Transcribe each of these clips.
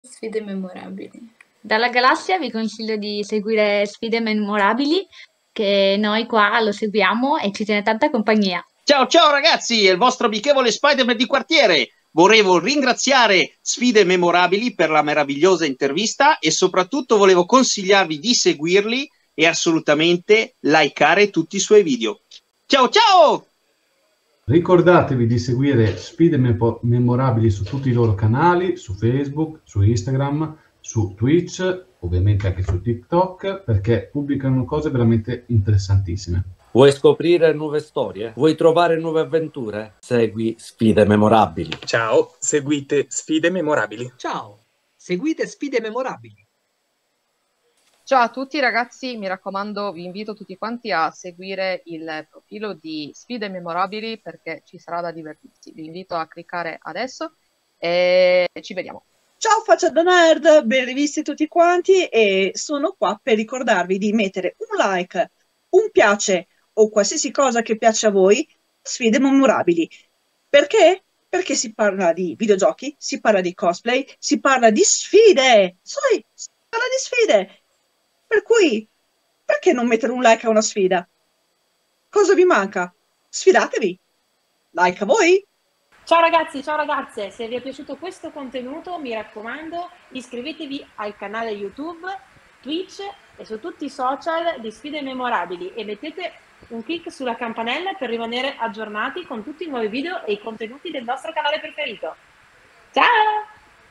Sfide memorabili. Dalla galassia vi consiglio di seguire Sfide Memorabili, che noi qua lo seguiamo e ci tiene tanta compagnia. Ciao ciao ragazzi, è il vostro amichevole Spider-Man di quartiere. Volevo ringraziare Sfide Memorabili per la meravigliosa intervista e soprattutto volevo consigliarvi di seguirli e assolutamente likeare tutti i suoi video. Ciao ciao! Ricordatevi di seguire Sfide Memorabili su tutti i loro canali, su Facebook, su Instagram, su Twitch, ovviamente anche su TikTok, perché pubblicano cose veramente interessantissime. Vuoi scoprire nuove storie? Vuoi trovare nuove avventure? Segui Sfide Memorabili. Ciao, seguite Sfide Memorabili. Ciao, seguite Sfide Memorabili. Ciao a tutti ragazzi, mi raccomando, vi invito tutti quanti a seguire il profilo di Sfide Memorabili perché ci sarà da divertirsi. Vi invito a cliccare adesso e ci vediamo. Ciao faccia da nerd, ben rivisti tutti quanti e sono qua per ricordarvi di mettere un like, un piace o qualsiasi cosa che piace a voi, Sfide Memorabili. Perché? Perché si parla di videogiochi, si parla di cosplay, si parla di sfide, sai, si parla di sfide. Per cui, perché non mettere un like a una sfida? Cosa vi manca? Sfidatevi! Like a voi! Ciao ragazzi, ciao ragazze, se vi è piaciuto questo contenuto mi raccomando iscrivetevi al canale YouTube, Twitch e su tutti i social di Sfide Memorabili e mettete un clic sulla campanella per rimanere aggiornati con tutti i nuovi video e i contenuti del nostro canale preferito. Ciao!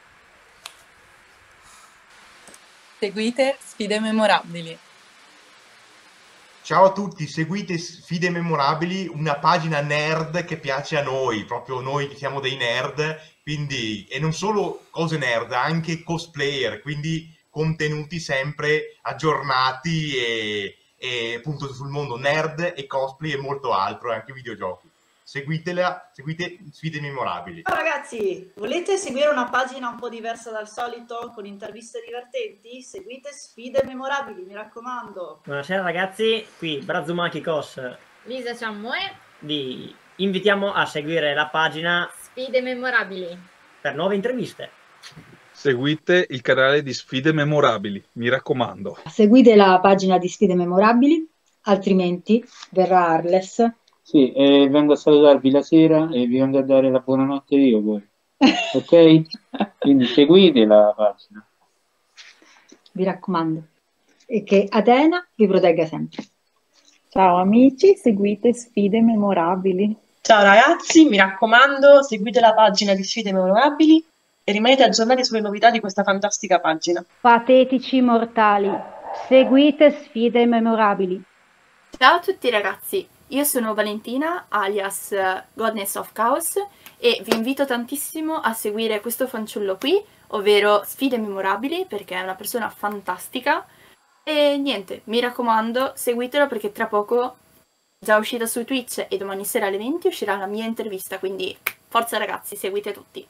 Seguite Sfide Memorabili. Ciao a tutti, seguite Sfide Memorabili, una pagina nerd che piace a noi, proprio noi che siamo dei nerd, quindi, e non solo cose nerd, anche cosplayer, quindi contenuti sempre aggiornati e appunto sul mondo nerd e cosplay e molto altro, e anche videogiochi. Seguite Sfide Memorabili. Ciao ragazzi, volete seguire una pagina un po' diversa dal solito con interviste divertenti? Seguite Sfide Memorabili, mi raccomando. Buonasera ragazzi, qui Brazumaki Kos. Lisa Ciammoe. Vi invitiamo a seguire la pagina Sfide Memorabili per nuove interviste. Seguite il canale di Sfide Memorabili, mi raccomando. Seguite la pagina di Sfide Memorabili, altrimenti verrà Arles. Sì, vengo a salutarvi la sera e vi vengo a dare la buonanotte io poi. Ok? Quindi seguite la pagina. Vi raccomando. E che Atena vi protegga sempre. Ciao amici, seguite Sfide Memorabili. Ciao ragazzi, mi raccomando, seguite la pagina di Sfide Memorabili e rimanete aggiornati sulle novità di questa fantastica pagina. Patetici mortali, seguite Sfide Memorabili. Ciao a tutti ragazzi, io sono Valentina alias Goddess of Chaos e vi invito tantissimo a seguire questo fanciullo qui, ovvero Sfide Memorabili perché è una persona fantastica e niente, mi raccomando seguitelo perché tra poco già uscita su Twitch e domani sera alle 20 uscirà la mia intervista, quindi forza ragazzi, seguite tutti.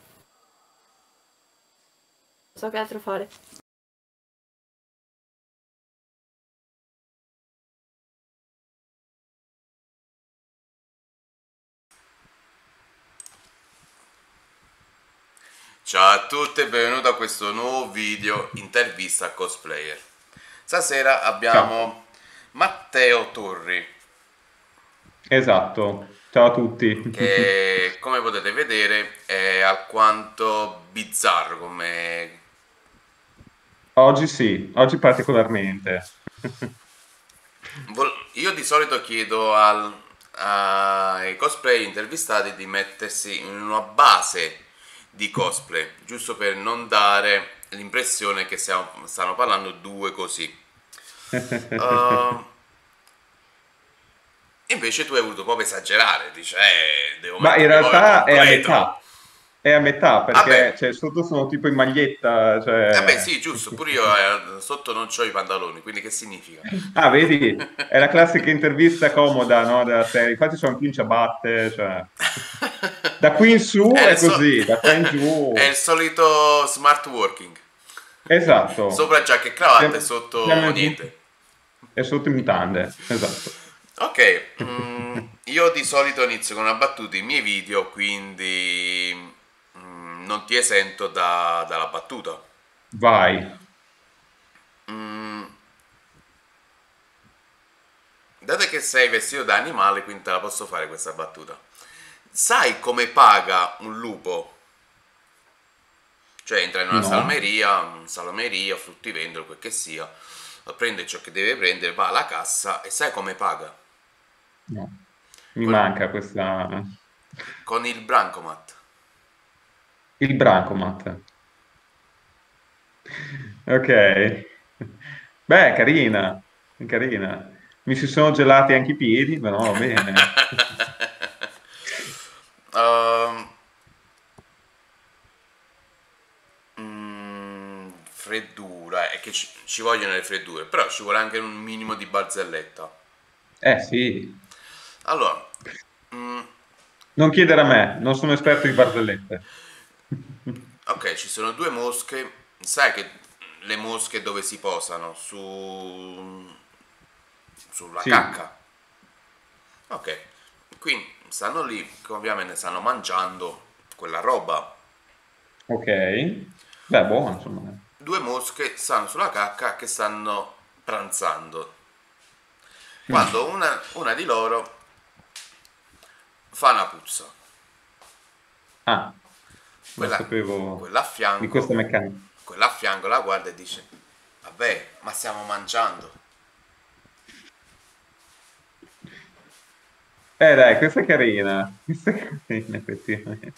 Non so che altro fare. Ciao a tutti e benvenuti a questo nuovo video intervista a cosplayer. Stasera abbiamo Matteo Torri. Esatto, ciao a tutti. Che come potete vedere è alquanto bizzarro come... Oggi sì, oggi particolarmente. Io di solito chiedo ai cosplayer intervistati di mettersi in una base di cosplay, giusto per non dare l'impressione che stanno parlando due così. Invece tu hai voluto proprio esagerare, dice devo ma in realtà è a metà perché cioè, sotto sono tipo in maglietta, cioè... beh sì, giusto, pure io sotto non ho i pantaloni, quindi che significa? Ah, vedi, è la classica intervista comoda, no, della serie, infatti sono più in ciabatte, cioè... Da qui in su è così, da qua in giù... È il solito smart working. Esatto. Sopra giacca e cravatta e sotto niente. E sotto in mutande, esatto. Ok, io di solito inizio con una battuta i miei video, quindi non ti esento dalla battuta. Vai. Dato che sei vestito da animale, quindi te la posso fare questa battuta. Sai come paga un lupo? Cioè entra in una No. salomeria, fruttivendolo, quel che sia, prende ciò che deve prendere, va alla cassa e sai come paga? No. Mi manca questa... Con il Brancomat. Il Brancomat. Ok. Beh, carina. Carina. Mi si sono gelati anche i piedi, però va bene. Freddura, è che ci vogliono le freddure, però ci vuole anche un minimo di barzelletta. Sì. Allora, Non chiedere a me, non sono esperto di barzellette. ok, ci sono due mosche, sai che le mosche dove si posano? Sulla Sì. cacca. Ok, quindi stanno lì, ovviamente stanno mangiando quella roba. Ok. Beh, buono, insomma. Due mosche stanno sulla cacca che stanno pranzando. Quando una di loro fa una puzza. Ah, Quella- non sapevo quella a fianco, di questa meccanica. quella a fianco la guarda e dice: vabbè, ma stiamo mangiando. Dai, questa è carina. Questa è carina, effettivamente.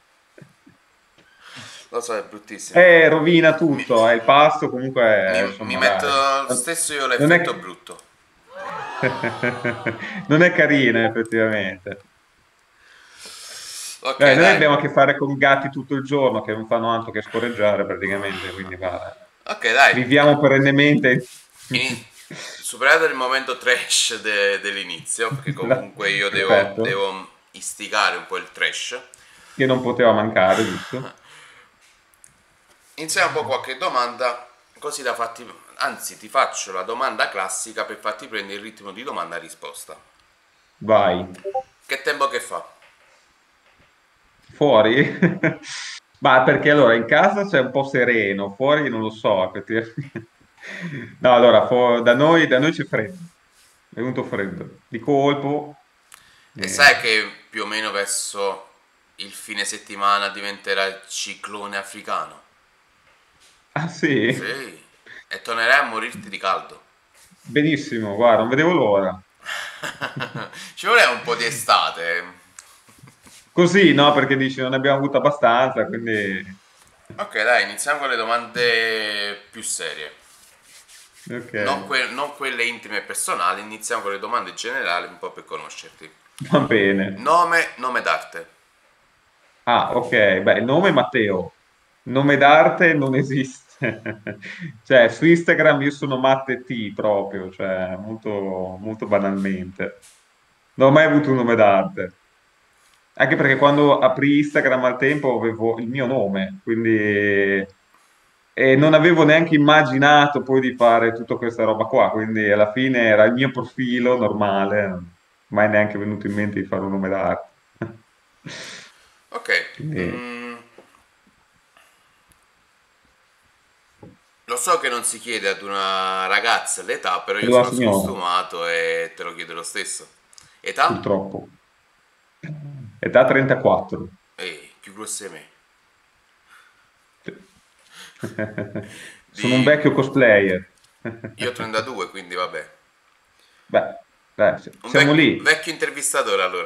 Lo so, è bruttissimo. Rovina tutto. Il pasto comunque... insomma, Mi dai. metto lo stesso io Non l'effetto è- brutto. Non è carina, effettivamente. Ok, Noi dai. abbiamo a che fare con gatti tutto il giorno che non fanno altro che scorreggiare praticamente, quindi va. Ok, dai. Viviamo perennemente. Superato il momento trash dell'inizio, perché comunque io Perfetto. devo istigare un po' il trash. Che non poteva mancare, giusto? Iniziamo un po' qualche domanda, così da farti... Anzi, ti faccio la domanda classica per farti prendere il ritmo di domanda-risposta. Vai. Che tempo che fa? Fuori? Ma perché allora in casa c'è un po' sereno, fuori non lo so. Effettivamente. No, allora, da noi c'è freddo. È venuto freddo. Di colpo. E sai che più o meno verso il fine settimana diventerà il ciclone africano? Ah sì? Sì. E tornerai a morirti di caldo. Benissimo, guarda, non vedevo l'ora. Ci voleva un po' di estate. Così, no, perché dici non ne abbiamo avuto abbastanza, quindi... Ok, dai, iniziamo con le domande più serie. Ok, Non quelle intime e personali, iniziamo con le domande generali un po' per conoscerti. va bene. Nome d'arte. Ah, ok, beh, il nome è Matteo. Nome d'arte non esiste. Cioè, su Instagram io sono Matte T proprio, cioè, molto, molto banalmente. Non ho mai avuto un nome d'arte. Anche perché quando aprì Instagram al tempo avevo il mio nome, quindi... E non avevo neanche immaginato poi di fare tutta questa roba qua, quindi alla fine era il mio profilo normale, mai neanche venuto in mente di fare un nome d'arte. Ok. Quindi- Lo so che non si chiede ad una ragazza l'età, però io Ad una sono signora. scostumato e te lo chiedo lo stesso. Età? Purtroppo. Età 34. Più grosso di me. Sono un vecchio cosplayer. Io ho 32, quindi vabbè. Beh, dai, Un siamo lì. vecchio intervistatore allora.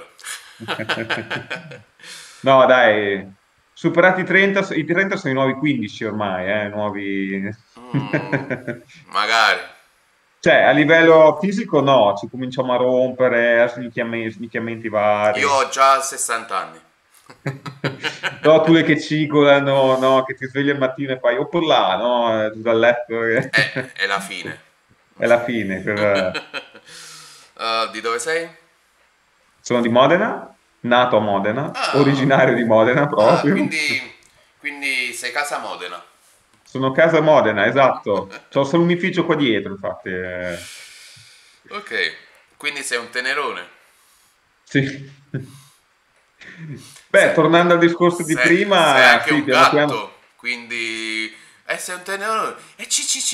No, dai, superati i 30 sono i nuovi 15 ormai, nuovi... Magari. Cioè, a livello fisico no, ci cominciamo a rompere, snicchiamenti vari. Io ho già 60 anni. No, tu le che cigolano, no, che ti svegli al mattino e fai, oh per là, no, giù dal letto. È la fine. È la fine. Di dove sei? Sono di Modena, nato a Modena, Ah. originario di Modena proprio. Quindi sei casa Modena. Sono a casa Modena, esatto. C'ho solo un ufficio qua dietro, infatti. Ok, quindi sei un tenerone. Sì. Beh, tornando al discorso di Sei prima, anche sì, un piano gatto, piano- quindi E sei un tenore e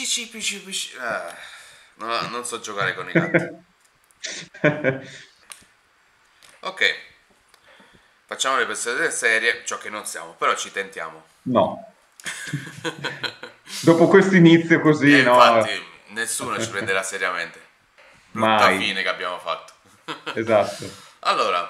non so giocare con i gatti. Ok, facciamo le persone serie, ciò che non siamo, però ci tentiamo. No. Dopo questo inizio così, no? Infatti nessuno ci prenderà seriamente. Brutta Mai. fine che abbiamo fatto. Esatto. Allora,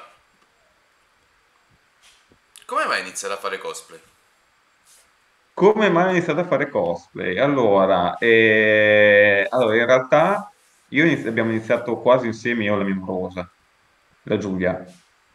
come mai hai iniziato a fare cosplay? Come mai ho iniziato a fare cosplay? Allora, in realtà abbiamo iniziato quasi insieme io e la mia morosa, la Giulia.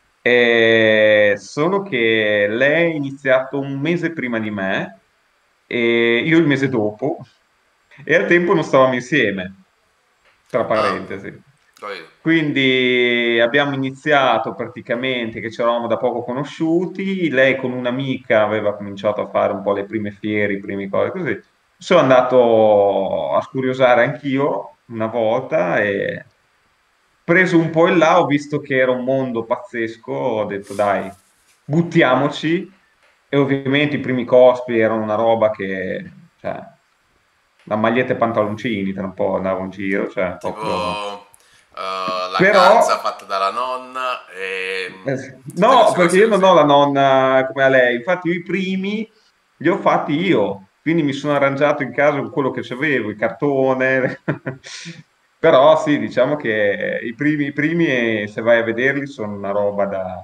Solo che lei ha iniziato un mese prima di me e io il mese dopo, e al tempo non stavamo insieme, tra parentesi. Capito? Quindi abbiamo iniziato praticamente che ci eravamo da poco conosciuti, lei con un'amica aveva cominciato a fare un po' le prime fiere, i primi cose così. Sono andato a scuriosare anch'io una volta e preso un po' in là, ho visto che era un mondo pazzesco, ho detto dai, buttiamoci, e ovviamente i primi cosplay erano una roba che, cioè, la maglietta e pantaloncini, tra un po' andavo in giro, cioè, proprio... La Però- calza fatta dalla nonna e... No, perché io non ho la nonna come a lei, infatti io i primi li ho fatti io, quindi mi sono arrangiato in casa con quello che c'avevo, il cartone. Però sì, diciamo che i primi, se vai a vederli, sono una roba da...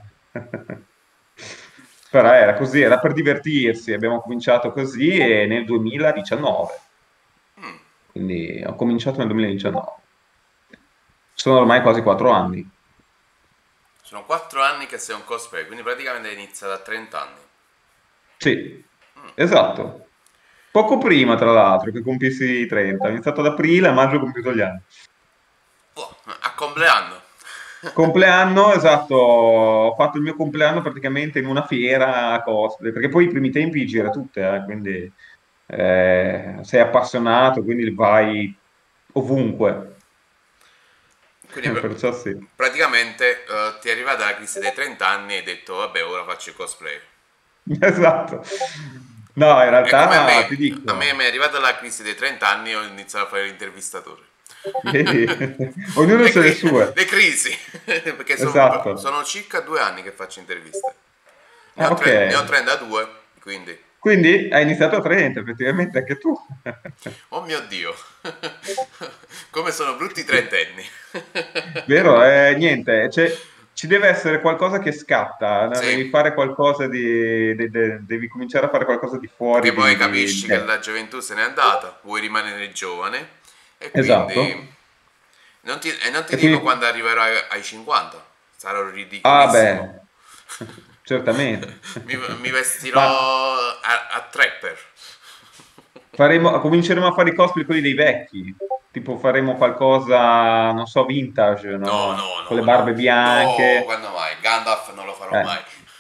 Però era così, era per divertirsi, abbiamo cominciato così e nel 2019. Quindi ho cominciato nel 2019. Sono ormai quasi 4 anni. Sono 4 anni che sei un cosplay, quindi praticamente hai iniziato a 30 anni. Sì, esatto. Poco prima, tra l'altro, che compissi i 30. Ho iniziato ad aprile, a maggio ho compiuto gli anni. A compleanno. Compleanno, esatto, ho fatto il mio compleanno praticamente in una fiera cosplay, perché poi i primi tempi gira tutte, quindi sei appassionato, quindi vai ovunque. Quindi Perciò sì. praticamente ti è arrivata la crisi dei 30 anni e hai detto vabbè ora faccio il cosplay. Esatto. No, in E come a realtà me, ti dico, a me mi è arrivata la crisi dei 30 anni e ho iniziato a fare l'intervistatore. vedi, ognuno se le sue. Le crisi, perché Esatto. sono circa 2 anni che faccio interviste. Ne Ah, ho, ok. ne ho 32, quindi... Quindi hai iniziato a 30, effettivamente anche tu. Oh mio Dio, come sono brutti i trentenni. Vero? Niente, ci deve essere qualcosa che scatta, no? Sì. Devi fare qualcosa devi cominciare a fare qualcosa di fuori. Perché poi di capisci te. che la gioventù se n'è andata, vuoi rimanere giovane e quindi Esatto. non ti E dico quindi- quando arriverò ai 50, sarò Ah, ridicolissimo. beh, certamente. Mi vestirò a trapper. Cominceremo a fare i cosplay quelli dei vecchi. Tipo faremo qualcosa, non so, vintage, no? Con le barbe bianche. No, quando mai? Gandalf non lo farò mai.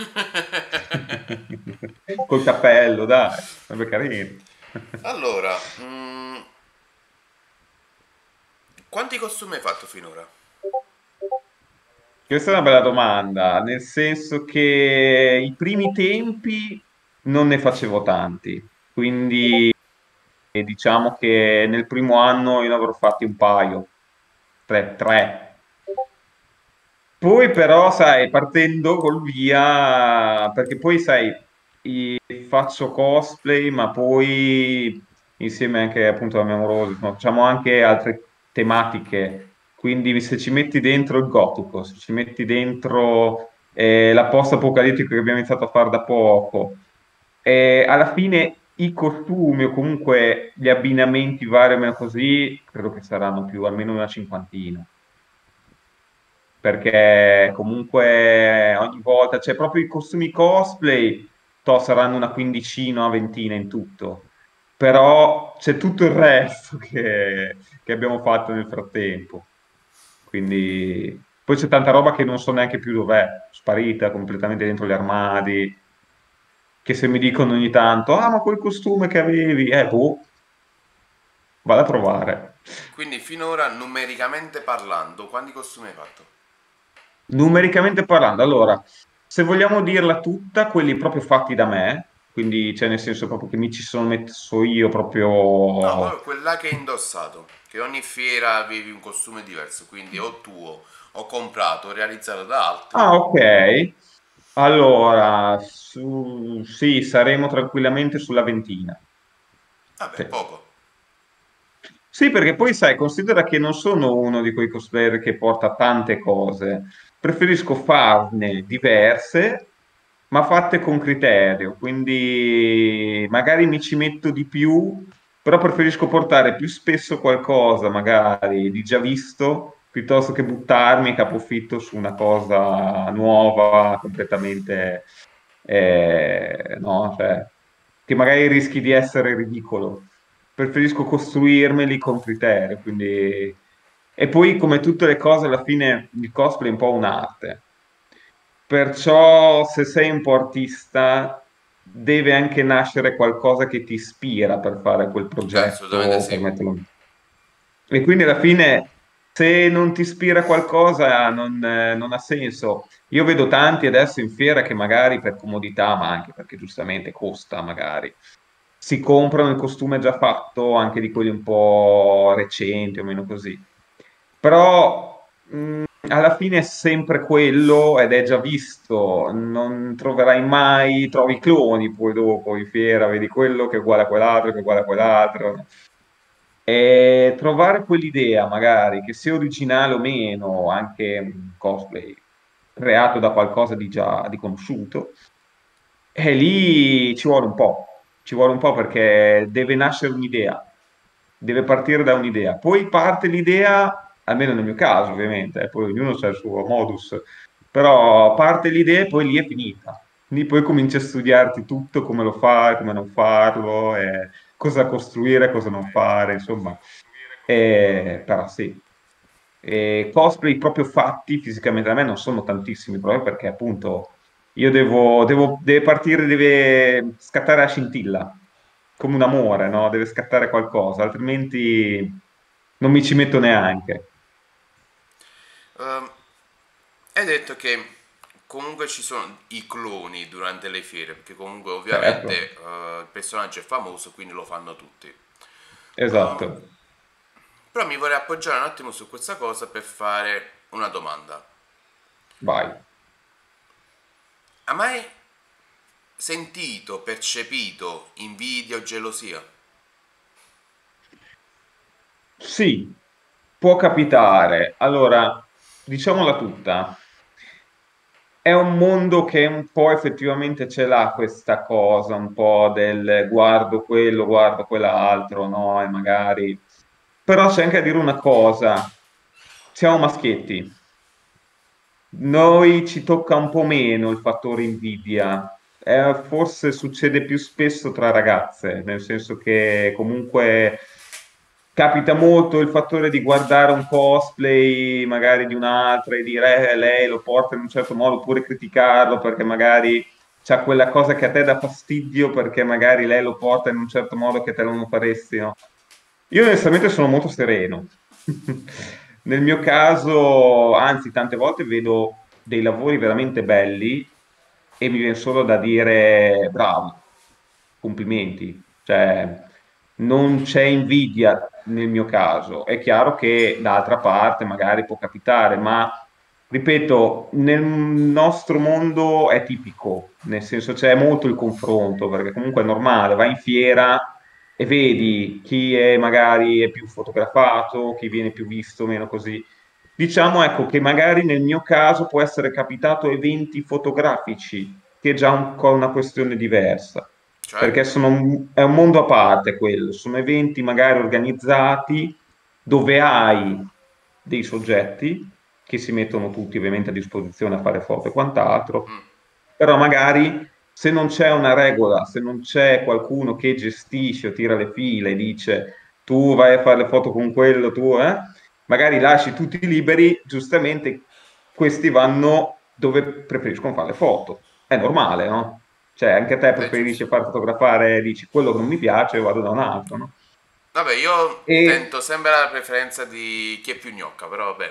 Col cappello, dai, sarebbe carino. Allora, quanti costumi hai fatto finora? Questa è una bella domanda, nel senso che i primi tempi non ne facevo tanti, quindi diciamo che nel primo anno io ne avrò fatti un paio, tre. Poi però, sai, partendo col via, perché poi, sai, faccio cosplay, ma poi insieme anche appunto alla mia amorosa, insomma, facciamo anche altre tematiche. Quindi se ci metti dentro il gotico, se ci metti dentro la post-apocalittico che abbiamo iniziato a fare da poco, alla fine i costumi o comunque gli abbinamenti vari o meno così, credo che saranno più almeno una cinquantina. Perché comunque ogni volta c'è proprio i costumi cosplay, saranno una quindicina, una ventina in tutto. Però c'è tutto il resto che abbiamo fatto nel frattempo. Quindi poi c'è tanta roba che non so neanche più dov'è, sparita completamente dentro gli armadi, che se mi dicono ogni tanto, ah ma quel costume che avevi, boh, vado a trovare. Quindi finora, numericamente parlando, quanti costumi hai fatto? Numericamente parlando, allora, se vogliamo dirla tutta, quelli proprio fatti da me, quindi cioè nel senso proprio che mi ci sono messo io No, proprio... proprio quella che hai indossato, che ogni fiera avevi un costume diverso, quindi o tuo, o comprato, o realizzato da altri. Ah, ok. Allora, sì, saremo tranquillamente sulla ventina. Vabbè, Sì. poco. Sì, perché poi sai, considera che non sono uno di quei cosplayer che porta tante cose. Preferisco farne diverse, ma fatte con criterio. Quindi magari mi ci metto di più, però preferisco portare più spesso qualcosa, magari di già visto, piuttosto che buttarmi a capofitto su una cosa nuova, completamente, no, cioè, che magari rischi di essere ridicolo. Preferisco costruirmeli con criterio, quindi... E poi, come tutte le cose, alla fine il cosplay è un po' un'arte. Perciò, se sei un po' artista, deve anche nascere qualcosa che ti ispira per fare quel Assolutamente progetto, per sì. metterlo... E quindi alla fine, se non ti ispira qualcosa, non ha senso. Io vedo tanti adesso in fiera che magari per comodità, ma anche perché giustamente costa, magari, si comprano il costume già fatto, anche di quelli un po' recenti o meno così. Però alla fine è sempre quello ed è già visto, non troverai mai, trovi cloni poi dopo in fiera, vedi quello che è uguale a quell'altro, che è uguale a quell'altro. E trovare quell'idea, magari, che sia originale o meno, anche un cosplay creato da qualcosa di già di conosciuto, e lì ci vuole un po' perché deve nascere un'idea, deve partire da un'idea. Poi parte l'idea, almeno nel mio caso ovviamente, poi ognuno ha il suo modus, però parte l'idea e poi lì è finita. Lì poi cominci a studiarti tutto, come lo fai, come non farlo, cosa costruire, cosa non fare, insomma. Però sì. E cosplay proprio fatti fisicamente da me non sono tantissimi, proprio perché appunto io deve partire, deve scattare la scintilla, come un amore, no? Deve scattare qualcosa, altrimenti non mi ci metto neanche. Ehm, Hai detto che comunque ci sono i cloni durante le fiere, perché comunque Certo, ovviamente il personaggio è famoso, quindi lo fanno tutti. esatto. Però mi vorrei appoggiare un attimo su questa cosa per fare una domanda. Vai. Ha mai sentito, percepito invidia o gelosia? Sì, può capitare. Allora, diciamola tutta. È un mondo che un po' effettivamente ce l'ha questa cosa, un po' del guardo quello, guardo quell'altro, no? E magari... Però c'è anche a dire una cosa, siamo maschietti, noi ci tocca un po' meno il fattore invidia. Forse succede più spesso tra ragazze, nel senso che comunque capita molto il fattore di guardare un cosplay magari di un'altra e dire lei lo porta in un certo modo, oppure criticarlo perché magari c'ha quella cosa che a te dà fastidio perché magari lei lo porta in un certo modo che te non lo faresti, no? Io onestamente sono molto sereno. Nel mio caso, anzi, tante volte vedo dei lavori veramente belli e mi viene solo da dire bravo, complimenti. Cioè, non c'è invidia nel mio caso. È chiaro che d'altra parte magari può capitare, ma ripeto, nel nostro mondo è tipico, nel senso c'è molto il confronto, perché comunque è normale, vai in fiera e vedi chi è magari è più fotografato, chi viene più visto, meno così. Diciamo ecco che magari nel mio caso può essere capitato eventi fotografici, che è già un po' una questione diversa, Cioè? perché è un mondo a parte quello, sono eventi magari organizzati dove hai dei soggetti che si mettono tutti ovviamente a disposizione a fare foto e quant'altro, però magari se non c'è una regola, se non c'è qualcuno che gestisce o tira le file e dice tu vai a fare le foto con quello, tu, magari lasci tutti liberi, giustamente questi vanno dove preferiscono fare le foto. È normale, no? Cioè, anche a te preferisci far fotografare, dici quello che non mi piace, vado da un altro, no? Vabbè, io E tento sempre la preferenza di chi è più gnocca, però vabbè.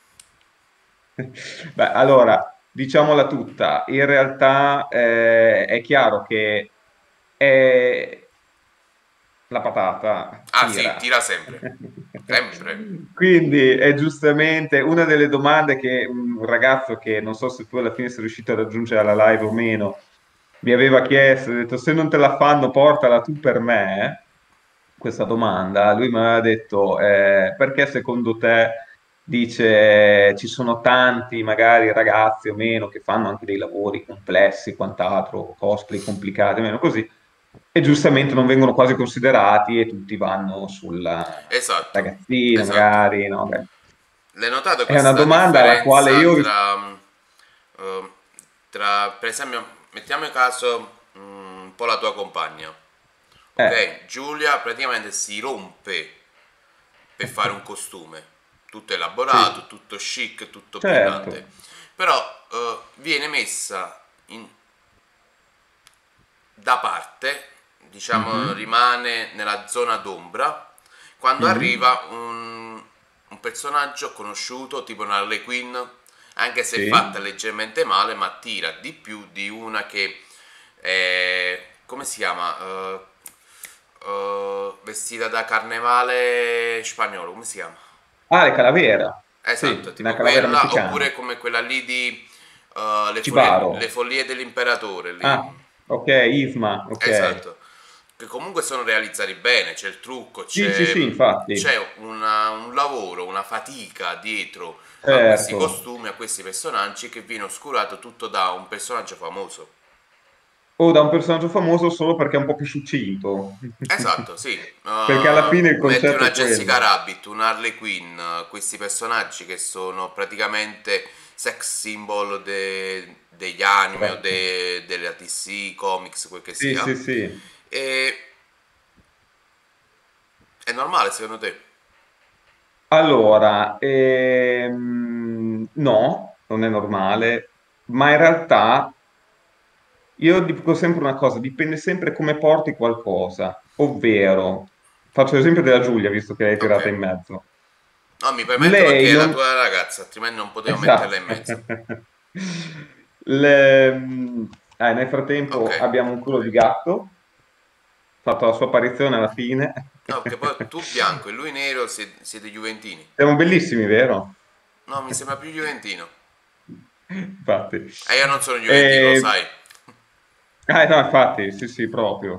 beh, allora, diciamola tutta, in realtà è chiaro che la patata Ah tira. sì, tira sempre. Sempre. Quindi è giustamente una delle domande che un ragazzo che non so se tu alla fine sei riuscito a raggiungere la live o meno, mi aveva chiesto, ha detto se non te la fanno portala tu per me, questa domanda. Lui mi aveva detto perché secondo te, dice, ci sono tanti magari ragazzi o meno che fanno anche dei lavori complessi, quant'altro, cosplay complicati, o meno così, e giustamente non vengono quasi considerati e tutti vanno sulla Esatto. ragazzina, Esatto. magari, no? Beh. L'hai notato È una questa domanda alla quale differenza io... tra, per esempio, mettiamo in caso un po' la tua compagna, ok? Giulia praticamente si rompe per fare un costume, tutto elaborato, Sì. tutto chic, tutto Certo. brillante, però viene messa da parte, diciamo, rimane nella zona d'ombra quando arriva un personaggio conosciuto, tipo una Harley Quinn, anche se Sì. fatta leggermente male, ma tira di più di una che come si chiama? Vestita da carnevale spagnolo, come si chiama? Ah, le calavera. Esatto, Sì, tipo una calavera quella, messicana. oppure come quella lì di Chibaro. le follie dell'imperatore lì. Ah, ok, Isma, ok. Esatto, che comunque sono realizzati bene, c'è il trucco, Sì, sì, sì, infatti. c'è un lavoro, una fatica dietro a questi Certo. costumi, a questi personaggi, che viene oscurato tutto da un personaggio famoso. O da un personaggio famoso solo perché è un po' più succinto. Esatto, sì. Perché alla fine il Metti concetto una è quello. Jessica Rabbit, un Harley Quinn, questi personaggi che sono praticamente sex symbol degli anime o della DC Comics, quel che Sì, sia. sì, sì. E è normale secondo te? Allora, no, non è normale, ma in realtà io dico sempre una cosa, dipende sempre come porti qualcosa, ovvero, faccio l'esempio della Giulia, visto che l'hai tirata in mezzo. No, mi permetto Lei perché è la non... tua ragazza, altrimenti non potevo Esatto. metterla in mezzo. Nel frattempo abbiamo un culo di gatto, fatto la sua apparizione alla fine. No, perché poi tu bianco e lui nero siete juventini. Siamo bellissimi, vero? No, mi sembra più juventino. Infatti. E io non sono juventino, lo sai. No, infatti, sì, sì, proprio.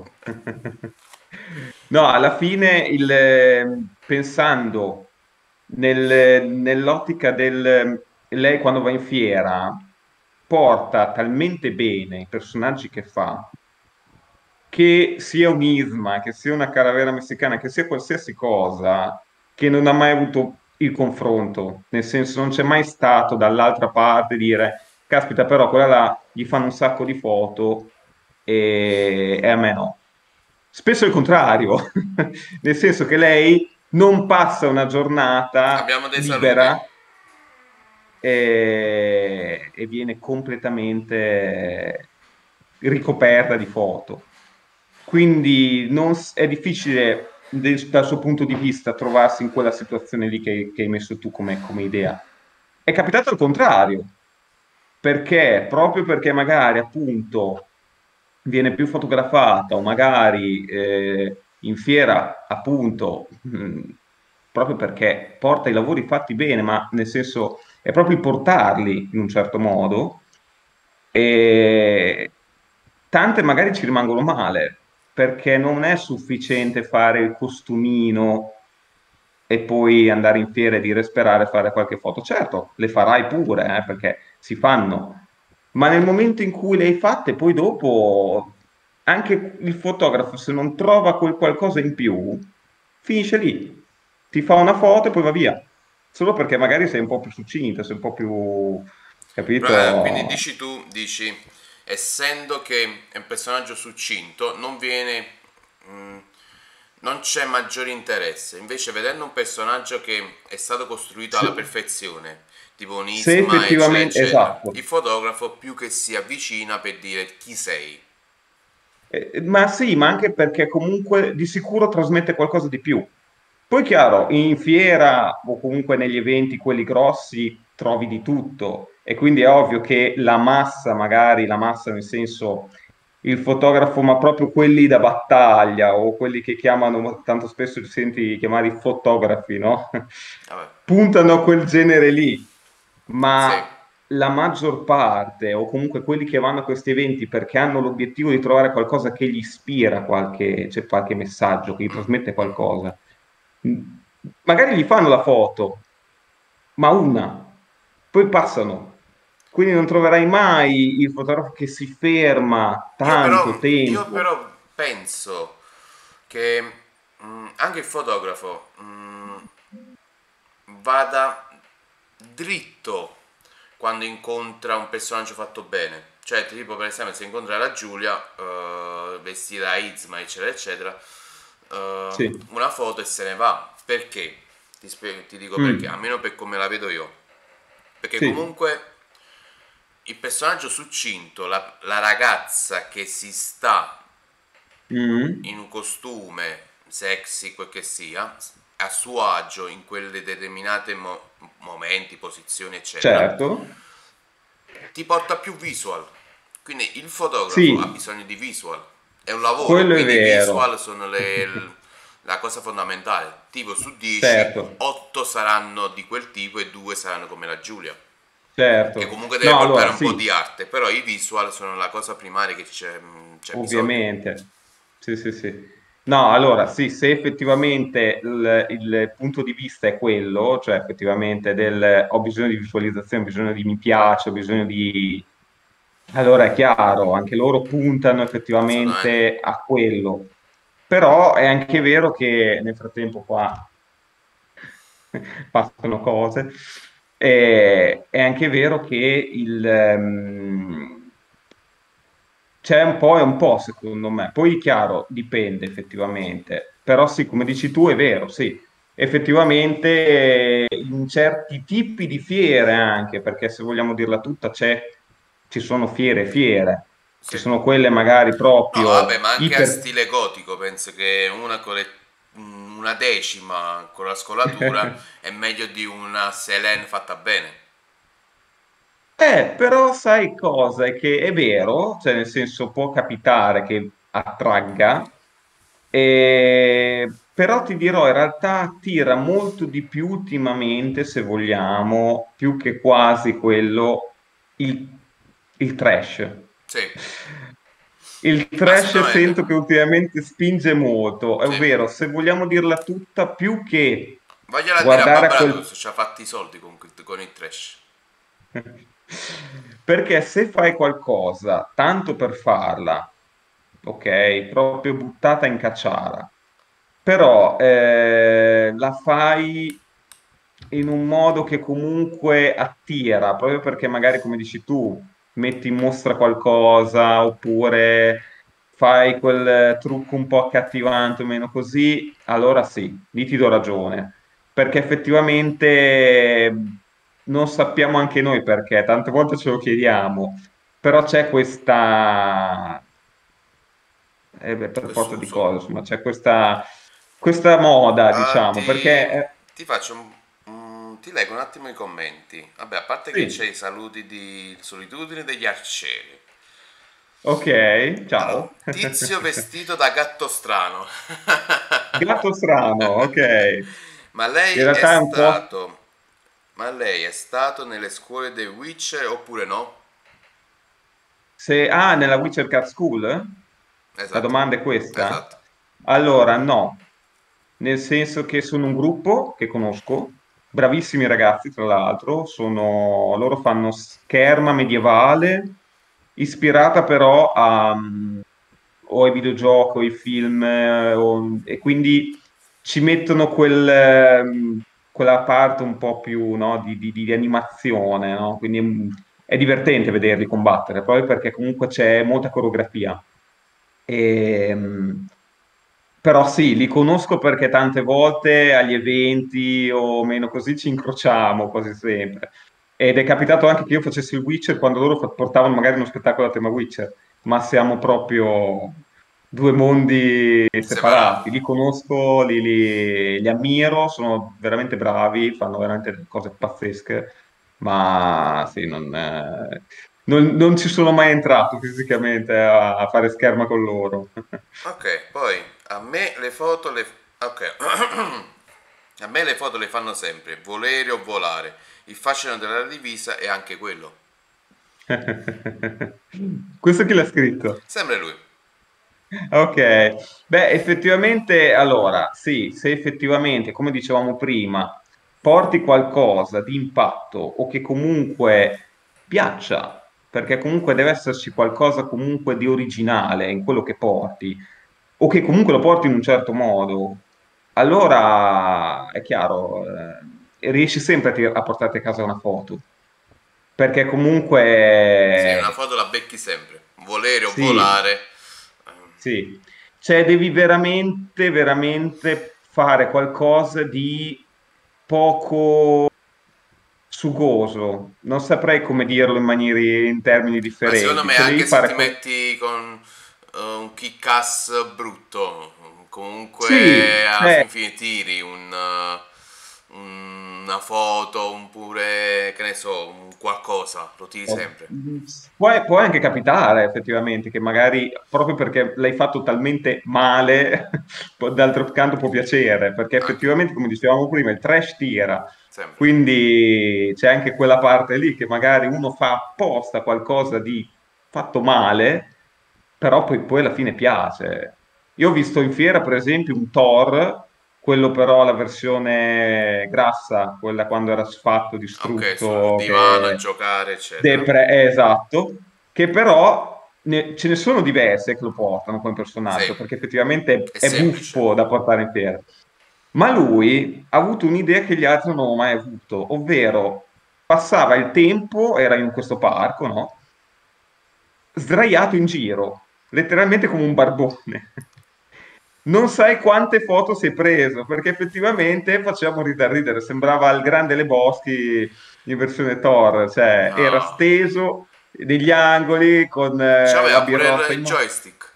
No, alla fine, pensando nell'ottica lei quando va in fiera, porta talmente bene i personaggi che fa, che sia un Isma, che sia una caravera messicana, che sia qualsiasi cosa, che non ha mai avuto il confronto, nel senso non c'è mai stato dall'altra parte dire, caspita, però quella là gli fanno un sacco di foto e a me no. Spesso è il contrario, nel senso che lei non passa una giornata Abbiamo dei libera e viene completamente ricoperta di foto. Quindi è difficile dal suo punto di vista trovarsi in quella situazione lì che hai messo tu come idea. È capitato al contrario, proprio perché magari appunto viene più fotografata o magari in fiera appunto proprio perché porta i lavori fatti bene, ma nel senso è proprio il portarli in un certo modo, e tante magari ci rimangono male perché non è sufficiente fare il costumino e poi andare in fiera e dire sperare fare qualche foto. Certo, le farai pure, perché si fanno, ma nel momento in cui le hai fatte, poi dopo anche il fotografo, se non trova quel qualcosa in più, finisce lì, ti fa una foto e poi va via, solo perché magari sei un po' più succinto, sei un po' più, capito? Quindi dici, essendo che è un personaggio succinto, non c'è maggiore interesse. Invece vedendo un personaggio che è stato costruito alla perfezione, tipo un Se Isma, effettivamente, eccetera, esatto. il fotografo più che si avvicina per dire chi sei. Ma sì, ma anche perché comunque di sicuro trasmette qualcosa di più. Poi chiaro, in fiera o comunque negli eventi, quelli grossi, trovi di tutto e quindi è ovvio che la massa, magari la massa nel senso il fotografo, ma proprio quelli da battaglia o quelli che chiamano, tanto spesso ti senti chiamare i fotografi, no? Puntano a quel genere lì, ma la maggior parte, o comunque quelli che vanno a questi eventi perché hanno l'obiettivo di trovare qualcosa che gli ispira, c'è qualche messaggio, che gli trasmette qualcosa, magari gli fanno la foto, ma una, poi passano. Quindi non troverai mai il fotografo che si ferma tanto tempo. Io però penso che anche il fotografo vada dritto quando incontra un personaggio fatto bene. Cioè, tipo, per esempio, se incontra la Giulia vestita da Izma, eccetera, eccetera, una foto e se ne va. Perché? Ti dico perché, almeno per come la vedo io. Perché comunque il personaggio succinto, la ragazza che si sta in un costume sexy, quel che sia, a suo agio in quelle determinate momenti, posizioni, eccetera, certo, ti porta più visual. Quindi il fotografo ha bisogno di visual, è un lavoro, quello è quindi i vero. visual sono la cosa fondamentale. Tipo su 10, Certo. 8 saranno di quel tipo e 2 saranno come la Giulia. Certo. Che comunque deve No, portare allora, un po' di arte, però i visual sono la cosa primaria che c'è bisogno. ovviamente. Sì, sì, sì. No, allora, sì, se effettivamente il punto di vista è quello, cioè effettivamente ho bisogno di visualizzazione, ho bisogno di mi piace, ho bisogno di... Allora è chiaro, anche loro puntano effettivamente a quello. Però è anche vero che nel frattempo qua passano cose. È anche vero che c'è un po' e un po', secondo me. Poi, chiaro, dipende effettivamente. Però sì, come dici tu, è vero, sì. Effettivamente in certi tipi di fiere anche, perché se vogliamo dirla tutta, ci sono fiere e fiere. Ci sono quelle magari proprio No, vabbè, ma anche a iper... stile gotico penso che una decima con la scolatura è meglio di una Selene fatta bene. Però sai cosa? È che è vero, cioè nel senso può capitare che attragga, però ti dirò, in realtà attira molto di più ultimamente, se vogliamo, più che quasi quello, il trash. Sì. Il trash Assolutamente. sento che ultimamente spinge molto, è vero, se vogliamo dirla tutta, più che Vogliola dire a guardare a Barbara quel... ci ha fatti i soldi con il trash. Perché se fai qualcosa tanto per farla, ok, proprio buttata in cacciara, però la fai in un modo che comunque attira, proprio perché magari, come dici tu, metti in mostra qualcosa oppure fai quel trucco un po' accattivante o meno così, allora sì, lì ti do ragione. Perché effettivamente non sappiamo anche noi perché, tante volte ce lo chiediamo, però c'è questa, per forza di cose, insomma, c'è questa moda, diciamo, perché... Ti faccio ti leggo un attimo i commenti. Vabbè, a parte che c'è i saluti di Solitudine degli Arcieri. Ok, ciao. Tizio vestito da gatto strano. Gatto strano, ok. Ma lei In realtà è un po'... stato... Ma lei è stato nelle scuole dei Witcher oppure no? Nella Witcher Cat School? Esatto. La domanda è questa? Esatto. Allora, no. Nel senso che sono un gruppo che conosco, bravissimi ragazzi tra l'altro, loro fanno scherma medievale, ispirata però o ai videogiochi o ai film, e quindi ci mettono quella parte un po' più, no, di animazione, no? Quindi è divertente vederli combattere, proprio perché comunque c'è molta coreografia. Però sì, li conosco perché tante volte agli eventi o meno così ci incrociamo quasi sempre. Ed è capitato anche che io facessi il Witcher quando loro portavano magari uno spettacolo a tema Witcher, ma siamo proprio due mondi separati. Li conosco, li ammiro, sono veramente bravi, fanno veramente delle cose pazzesche, ma sì, non ci sono mai entrato fisicamente a fare scherma con loro. Ok, poi a me le foto ok. A me le foto le fanno sempre, volere o volare. Il fascino della divisa è anche quello. Questo chi l'ha scritto? Sempre lui. Ok, beh, effettivamente, allora, sì, se effettivamente, come dicevamo prima, porti qualcosa di impatto o che comunque piaccia, perché comunque deve esserci qualcosa comunque di originale in quello che porti, o che comunque lo porti in un certo modo, allora è chiaro, riesci sempre a portarti a casa una foto, perché Sì, comunque una foto la becchi sempre. Volere o sì, volare. sì, cioè devi veramente, veramente fare qualcosa di poco sugoso. Non saprei come dirlo in termini Ma secondo differenti. me Cioè devi anche se fare ti metti con un kick-ass brutto, sì, comunque alla cioè fin fine tiri una foto, oppure, che ne so, un qualcosa, lo tiri sempre. può anche capitare effettivamente che magari proprio perché l'hai fatto talmente male, d'altro canto può piacere, perché effettivamente, come dicevamo prima, il trash tira. Sempre. Quindi c'è anche quella parte lì che magari uno fa apposta qualcosa di fatto male, però poi alla fine piace. Io ho visto in fiera, per esempio, un Thor, quello però la versione grassa, quella quando era sfatto, Ok, sul distrutto, divano a giocare, eccetera. esatto, che però ce ne sono diverse che lo portano come personaggio, Sì, perché effettivamente è è semplice. buffo da portare in fiera. Ma lui ha avuto un'idea che gli altri non hanno mai avuto, ovvero passava il tempo, era in questo parco, no? Sdraiato in giro, letteralmente come un barbone. Non sai quante foto si è preso, perché effettivamente faceva morire da ridere, sembrava il grande Lebowski in versione Thor, cioè era No. steso negli angoli con C'aveva la pure birrotta il in mano. joystick.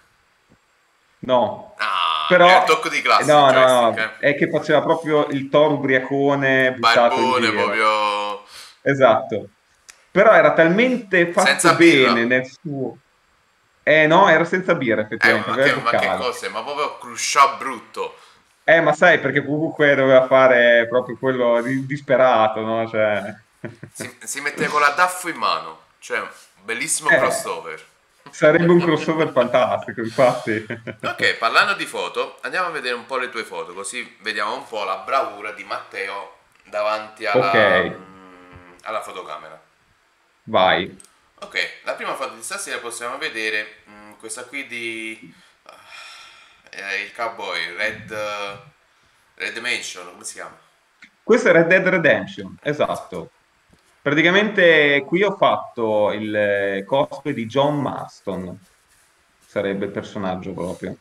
No, Era il però tocco di classe il no, joystick, no, è che faceva proprio il Thor ubriacone buttato in Barbone giro. proprio Esatto. Però era talmente fatto senza birra. bene nel suo... no, era senza birra effettivamente, aveva il Ma che boccale. cos'è? Ma proprio cruscià brutto. Ma sai, perché comunque doveva fare proprio quello disperato, no? Cioè... Si mette con la daffo in mano. Cioè, un bellissimo crossover. Sarebbe un crossover fantastico, infatti. Ok, parlando di foto, andiamo a vedere un po' le tue foto, così vediamo un po' la bravura di Matteo davanti Ok, alla fotocamera. vai. Ok, la prima foto di stasera possiamo vedere questa qui di il cowboy, Red Mansion, come si chiama? Questo è Red Dead Redemption, esatto. Praticamente qui ho fatto il cosplay di John Marston, sarebbe il personaggio proprio.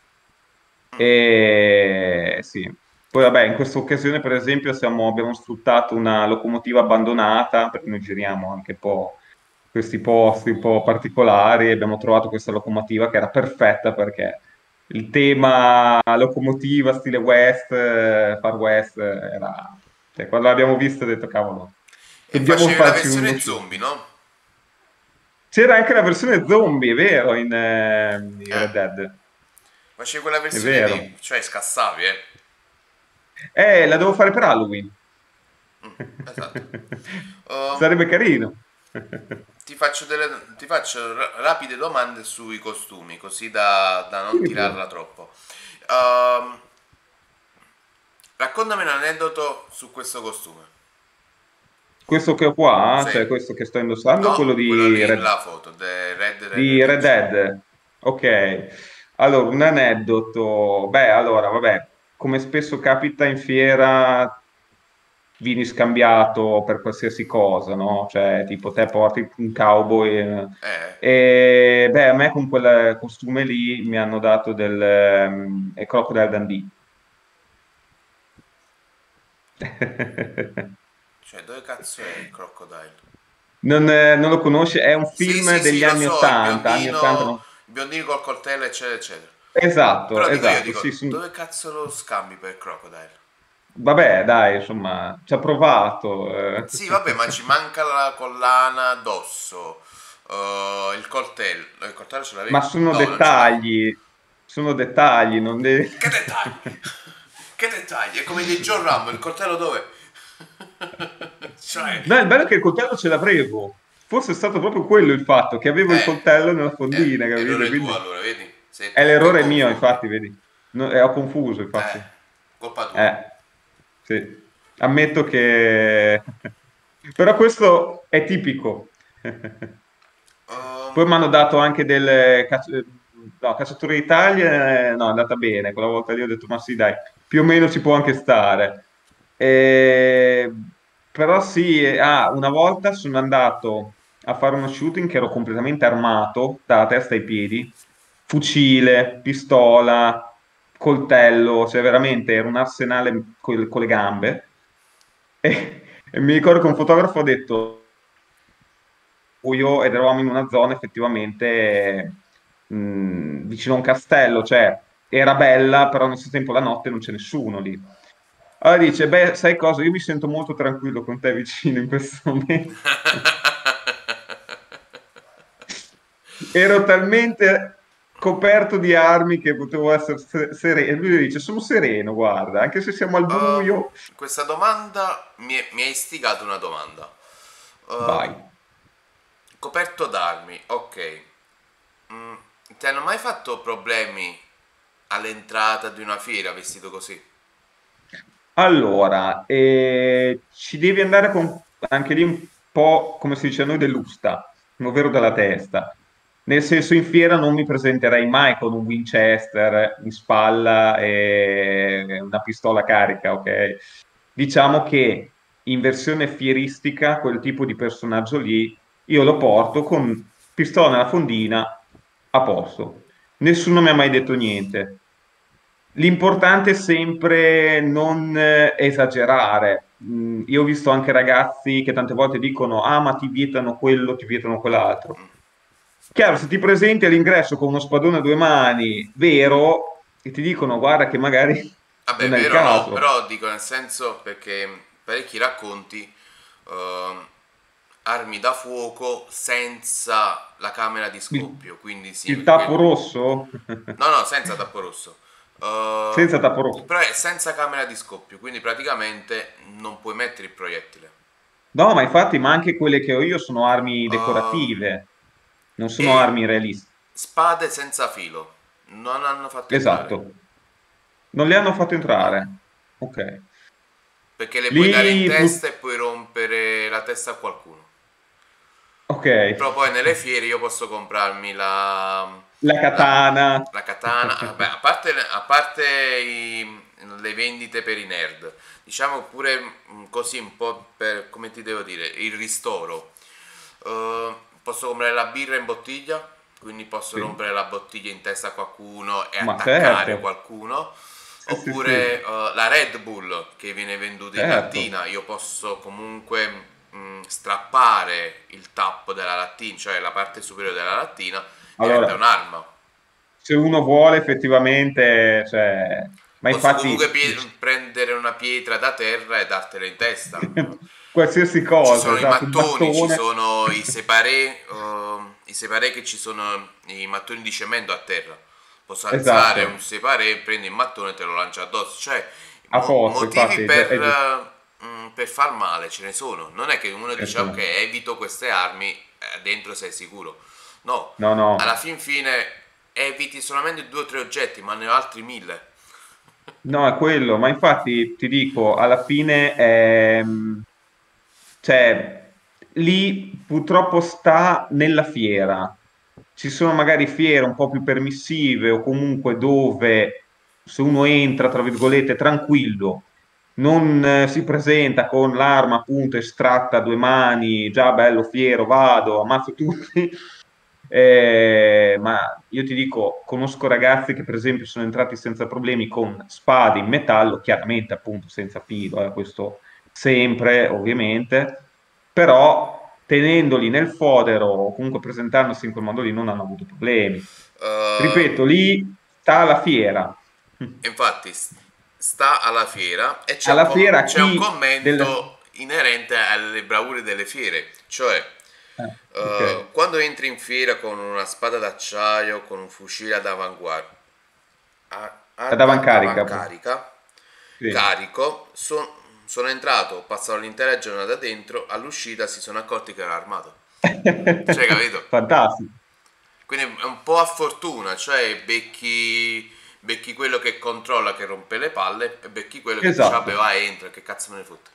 E sì. Poi vabbè, in questa occasione per esempio abbiamo sfruttato una locomotiva abbandonata, perché noi giriamo anche un po' questi posti un po' particolari, e abbiamo trovato questa locomotiva che era perfetta perché il tema locomotiva stile West, Far West, era... Cioè, quando l'abbiamo visto ho detto, cavolo, E dobbiamo facevi la farci versione uno... zombie, no? C'era anche la versione zombie, è vero, in Red Dead. Facevi quella È versione vero. lì, cioè scassavi, La devo fare per Halloween. Esatto. Sarebbe carino. Ti faccio rapide domande sui costumi, così da non Sì, tirarla troppo. Raccontami un aneddoto su questo costume. Questo che ho qua, Sì. cioè questo che sto indossando, No, quello quello lì, Red, la foto, Red di Red Dead. Ok. Allora, un aneddoto. Beh, allora, vabbè, come spesso capita in fiera, vieni scambiato per qualsiasi cosa, no? Cioè, tipo, te porti un cowboy. E, beh, a me con quel costume lì mi hanno dato del Crocodile Dundee. Cioè, dove cazzo è il Crocodile? Non lo conosci? È un Sì, film sì, degli lo anni so, il 80, anni 80, biondino, il biondino col coltello, eccetera, eccetera. Esatto, Però io esatto, dico, sì, dove cazzo lo scambi per Crocodile? vabbè, dai, insomma, ci ha provato. Sì, vabbè, ma ci manca la collana addosso. il coltello ce l'avevi? Ma sono No, non ce dettagli, non devi... Che dettagli? Che dettagli? È come di John Rambo, il coltello dove? Cioè... No, il bello è che il coltello ce l'avevo. Forse è stato proprio quello il fatto, che avevo il coltello nella fondina, capito? Errore Quindi... tuo allora, vedi? È l'errore mio, infatti, vedi? Ho confuso, infatti. Colpa tua. Sì. Ammetto che... Però questo è tipico. Poi mi hanno dato anche del Cacciatore d'Italia, no, è andata bene. Quella volta lì ho detto, ma sì, dai, più o meno ci può anche stare. Però sì, una volta sono andato a fare uno shooting che ero completamente armato dalla testa ai piedi, fucile, pistola, coltello, cioè veramente era un arsenale con le gambe. E mi ricordo che un fotografo ha detto buio ed eravamo in una zona effettivamente vicino a un castello, cioè era bella, però allo stesso tempo la notte non c'è nessuno lì. Allora dice, beh, sai cosa? Io mi sento molto tranquillo con te vicino in questo momento. Ero talmente coperto di armi che potevo essere sereno. E lui dice, sono sereno, guarda, anche se siamo al buio. Questa domanda mi ha istigato una domanda. Vai. Coperto d'armi, ok. Ti hanno mai fatto problemi all'entrata di una fiera vestito così? Allora, ci devi andare con anche lì un po', come si dice a noi, dell'usta, ovvero dalla testa. Nel senso, in fiera non mi presenterei mai con un Winchester in spalla e una pistola carica, ok? Diciamo che in versione fieristica, quel tipo di personaggio lì, io lo porto con pistola nella fondina, a posto. Nessuno mi ha mai detto niente. L'importante è sempre non esagerare. Io ho visto anche ragazzi che tante volte dicono, ah, ma ti vietano quello, ti vietano quell'altro. Chiaro, se ti presenti all'ingresso con uno spadone a due mani, vero, e ti dicono, guarda che magari Vabbè, non è il vero caso. no, però dico nel senso perché parecchi racconti armi da fuoco senza la camera di scoppio, quindi sì. Il tappo rosso? No, senza tappo rosso. Senza tappo rosso. Però è senza camera di scoppio, quindi praticamente non puoi mettere il proiettile. No, ma infatti, ma anche quelle che ho io sono armi decorative, non sono armi realistiche. Spade senza filo, non hanno fatto entrare. Esatto. Non le hanno fatto entrare. Ok. Perché le Lì puoi dare in testa e puoi rompere la testa a qualcuno. Ok. Però poi nelle fiere io posso comprarmi la katana. La katana. Vabbè, a parte le vendite per i nerd, diciamo pure così un po' per, come ti devo dire, il ristoro. Posso comprare la birra in bottiglia, quindi posso rompere la bottiglia in testa a qualcuno e attaccare qualcuno. Oppure la Red Bull che viene venduta in lattina, io posso comunque strappare il tappo della lattina, cioè la parte superiore della lattina, diventa un'arma. Se uno vuole effettivamente, cioè, ma Posso infatti comunque prendere una pietra da terra e dartela in testa. qualsiasi cosa. Ci sono esatto, i mattoni, ci bastone. sono i separé che ci sono i mattoni di cemento a terra. Posso alzare Esatto. un separé, prendi il mattone e te lo lancio addosso. Cioè, A posto, motivi infatti, per far male ce ne sono. Non è che uno dice Esatto. ok, evito queste armi, dentro sei sicuro. No, No. alla fine eviti solamente 2 o 3 oggetti, ma ne ho altri 1000. No, è quello, ma infatti ti dico, alla fine, cioè, lì purtroppo sta nella fiera. Ci sono magari fiere un po' più permissive o comunque dove se uno entra, tra virgolette, tranquillo, non si presenta con l'arma appunto estratta a due mani, già bello fiero, vado, ammazzo tutti. Ma io ti dico, conosco ragazzi che per esempio sono entrati senza problemi con spade in metallo, chiaramente appunto senza filo, questo sempre ovviamente, però tenendoli nel fodero o comunque presentandosi in quel modo lì non hanno avuto problemi. Ripeto, lì sta alla fiera. Infatti sta alla fiera e c'è Alla fiera c'è un chi commento inerente alle bravure delle fiere, cioè ok. Quando entri in fiera con una spada d'acciaio, con un fucile Ad avancarica. avancarica, Sì. carico, sono entrato, ho passato l'intera giornata dentro, all'uscita si sono accorti che era armato. Cioè, capito? Fantastico. Quindi è un po' a fortuna, cioè becchi quello che controlla, che rompe le palle, e becchi quello che dice, Esatto. vabbè, vai, entra, che cazzo me ne fotte.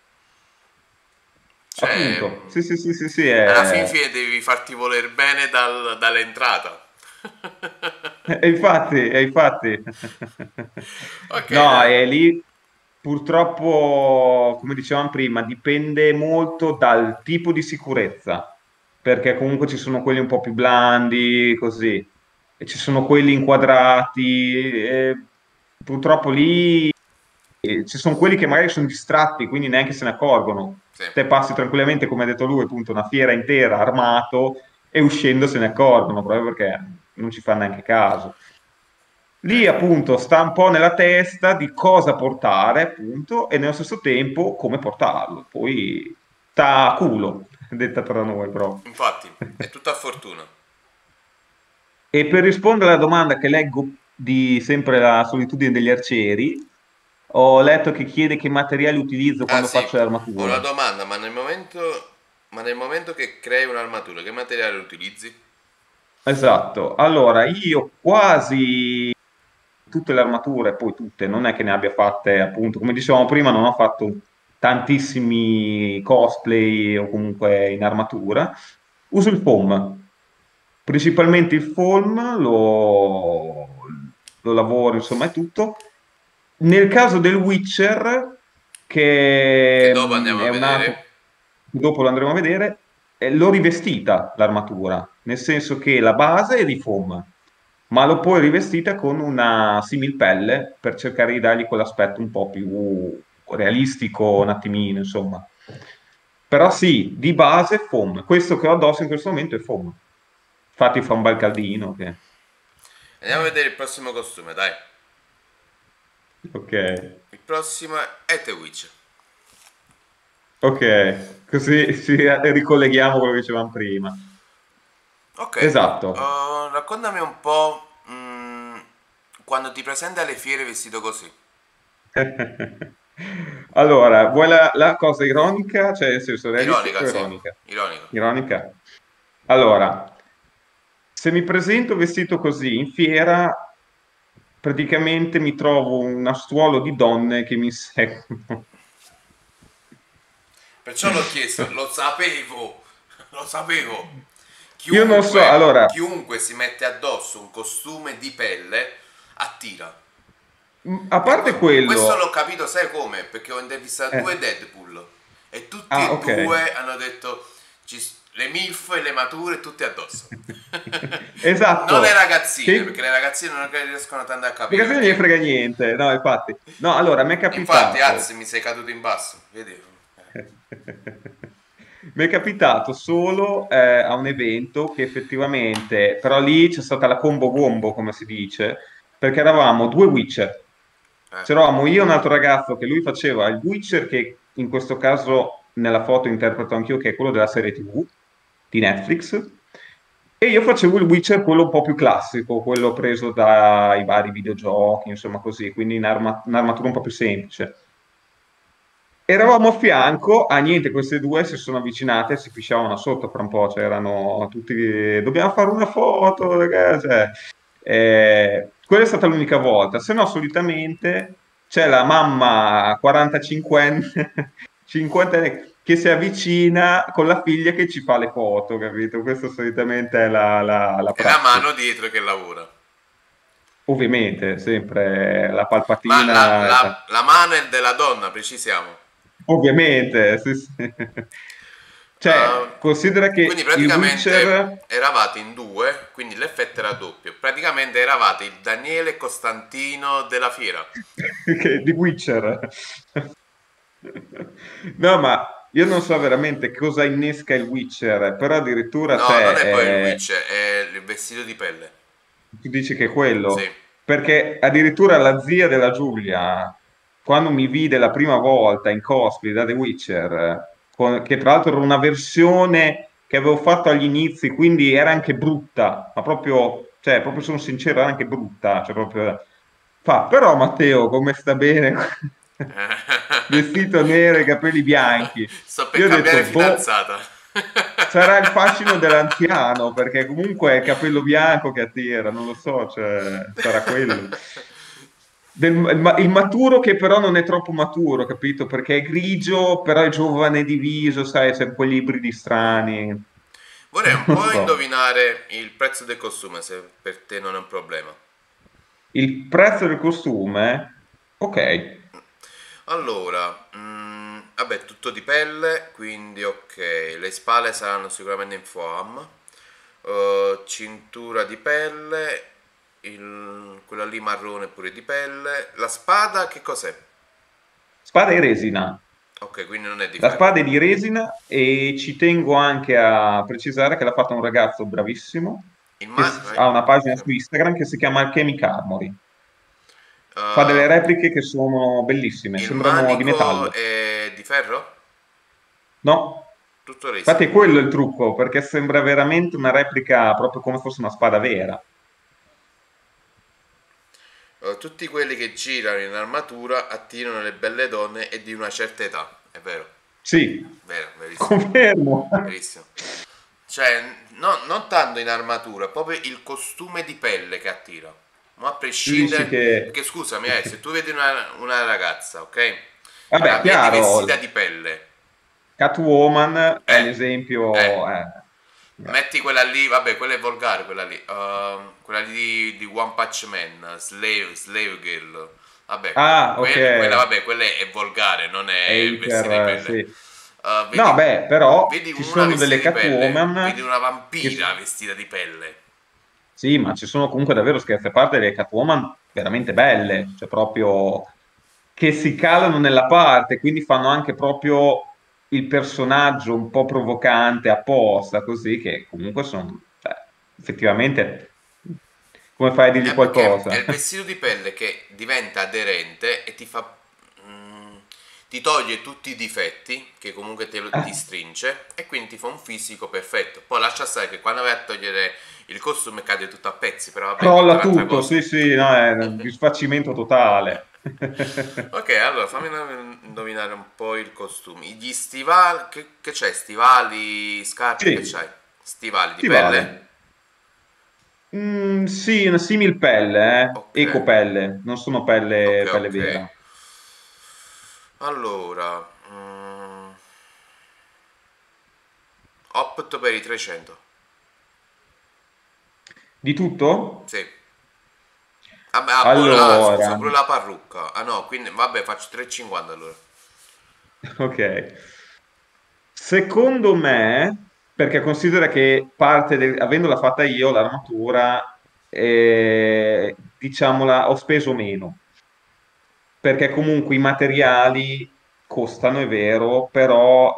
Cioè, Appunto. Sì, alla fine devi farti voler bene dall'entrata. E infatti. Ok, No, dai. è lì purtroppo, come dicevamo prima, dipende molto dal tipo di sicurezza, perché comunque ci sono quelli un po' più blandi, così, e ci sono quelli inquadrati, e purtroppo lì ci sono quelli che magari sono distratti, quindi neanche se ne accorgono. Sì. Te passi tranquillamente, come ha detto lui, appunto, una fiera intera armato e uscendo se ne accorgono, proprio perché non ci fanno neanche caso. Lì appunto sta un po' nella testa di cosa portare, appunto, e nello stesso tempo come portarlo. Poi sta a culo, detta tra noi proprio. Infatti, è tutta fortuna. E per rispondere alla domanda che leggo di sempre la solitudine degli arcieri, ho letto che chiede che materiali utilizzo quando Sì, faccio le ho una armature. domanda, ma nel momento che crei un'armatura, che materiale utilizzi? Esatto, allora io quasi tutte le armature, poi tutte, non è che ne abbia fatte, appunto, come dicevamo prima, non ho fatto tantissimi cosplay o comunque in armatura, uso il foam, principalmente il foam lo lavoro, insomma, è tutto. Nel caso del Witcher, che dopo andiamo a è un altro, vedere. dopo lo andremo a vedere, l'ho rivestita l'armatura, nel senso che la base è di foam, ma l'ho poi rivestita con una similpelle per cercare di dargli quell'aspetto un po' più realistico, un attimino, insomma. Però sì, di base foam. Questo che ho addosso in questo momento è foam. Infatti fa un bel caldino. Che... Andiamo a vedere il prossimo costume, dai. Ok. Il prossimo è The Witcher. Ok, così ci ricolleghiamo a quello che dicevamo prima. Ok. Esatto. Raccontami un po' quando ti presenti alle fiere vestito così. Allora, vuoi la cosa ironica? Cioè, nel senso, realistica o Ironica, sì. ironica? Ironica. Ironica. Allora, se mi presento vestito così in fiera, praticamente mi trovo un astuolo di donne che mi seguono. Perciò l'ho chiesto, lo sapevo, lo sapevo. Io non so, allora, Chiunque si mette addosso un costume di pelle attira. a parte quello... Questo l'ho capito, sai come? Perché ho intervistato due Deadpool e tutti e ok. due hanno detto le MILF e le mature tutte addosso. Esatto. Non le ragazzine, Sì. perché le ragazzine non riescono tanto a capire. Perché se non gli frega niente, no, infatti. No, allora, mi è capitato... Infatti, anzi, mi sei caduto in basso, vedi? Mi è capitato solo a un evento che effettivamente, però lì c'è stata la combo wombo, come si dice, perché eravamo due Witcher. C'eravamo io e un altro ragazzo che lui faceva il Witcher, che in questo caso nella foto interpreto anch'io, che è quello della serie TV di Netflix, e io facevo il Witcher, quello un po' più classico, quello preso dai vari videogiochi, insomma così, quindi un'armatura un po' più semplice. Eravamo a fianco, niente, queste due si sono avvicinate e si pisciavano sotto fra un po', cioè erano tutti, dobbiamo fare una foto, ragazzi. Quella è stata l'unica volta, se no solitamente c'è la mamma 45enne, 50enne che si avvicina con la figlia che ci fa le foto, capito? Questa solitamente è la E la prassi. mano dietro che lavora. Ovviamente, sempre la palpatina. Ma la mano è della donna, precisiamo. Ovviamente, sì, sì. Cioè, considera che Quindi il praticamente Witcher... eravate in due, quindi l'effetto era doppio. Praticamente eravate il Daniele e Costantino della fiera. di Witcher. No, ma io non so veramente cosa innesca il Witcher, però addirittura No, non è poi il Witcher, è il vestito di pelle. tu dici che è quello? Sì. Perché addirittura la zia della Giulia, quando mi vide la prima volta in cosplay da The Witcher, che tra l'altro era una versione che avevo fatto agli inizi, quindi era anche brutta, ma proprio, cioè, proprio sono sincero, era anche brutta, cioè proprio... però Matteo, come sta bene? Vestito nero e capelli bianchi. Sto per Io ho cambiare detto, fidanzata. sarà il fascino dell'anziano, perché comunque è il capello bianco che attira, non lo so, cioè, sarà quello. Il maturo che però non è troppo maturo, capito? Perché è grigio, però è giovane diviso, sai, c'è quegli ibridi strani. Vorrei un Non po' so. indovinare il prezzo del costume, se per te non è un problema. Il prezzo del costume? Ok. Allora, vabbè, tutto di pelle, quindi ok, le spalle saranno sicuramente in foam, cintura di pelle, quella lì marrone pure di pelle, la spada che cos'è? Spada in resina. Ok, quindi non è di La ferro. spada è di resina e ci tengo anche a precisare che l'ha fatta un ragazzo bravissimo, che ha una pagina su Instagram che si chiama Alchemic Armory. Fa delle repliche che sono bellissime, Il sembrano di metallo. manico è di ferro? No, Tutto resina. infatti è quello il trucco, perché sembra veramente una replica proprio come fosse una spada vera. Tutti quelli che girano in armatura attirano le belle donne e di una certa età, è vero? Sì, Vero, verissimo. confermo. Verissimo. Cioè, non tanto in armatura, proprio il costume di pelle che attira. Ma a prescindere, Tu dici che- perché scusami, se tu vedi una ragazza, ok? Vabbè, La vedi chiaro. vestita di pelle, Catwoman è l'esempio... metti quella lì, vabbè, quella è volgare, quella lì di One Punch Man, Slave Girl, vabbè, Ah, ok. quella è volgare, non è Hater, vestita di pelle. sì. Vedi- No, beh, però vedi ci una sono vestita delle di pelle, Catwoman... vedi una che vampira vestita di pelle. Sì, ma ci sono comunque davvero, scherzi a parte, delle Catwoman veramente belle, cioè proprio che si calano nella parte, quindi fanno anche proprio il personaggio un po' provocante apposta, così che comunque sono, cioè, effettivamente, come fai a dirgli Perché qualcosa? è il vestito di pelle che diventa aderente e ti fa ti toglie tutti i difetti che comunque ti stringe e quindi ti fa un fisico perfetto. Poi lascia stare che quando vai a togliere il costume cade tutto a pezzi, però vabbè, Crolla è un'altra tutto, cosa. sì, sì, no, è un disfacimento totale. Ok, allora fammi indovinare un po' il costume. Gli stivali, che c'è? Stivali, scarpe, Sì. che c'hai? Stivali di Stivale. pelle? Sì, una simil pelle, ecopelle, non sono pelle, pelle ok. vera. Allora, opto per i 300. Di tutto? Sì. Vabbè, Allora. scusa, pure la parrucca. Ah no, quindi vabbè, faccio 3,50 allora. Ok. Secondo me, perché considera che avendola fatta io, l'armatura, diciamola, ho speso meno. Perché comunque i materiali costano, è vero, però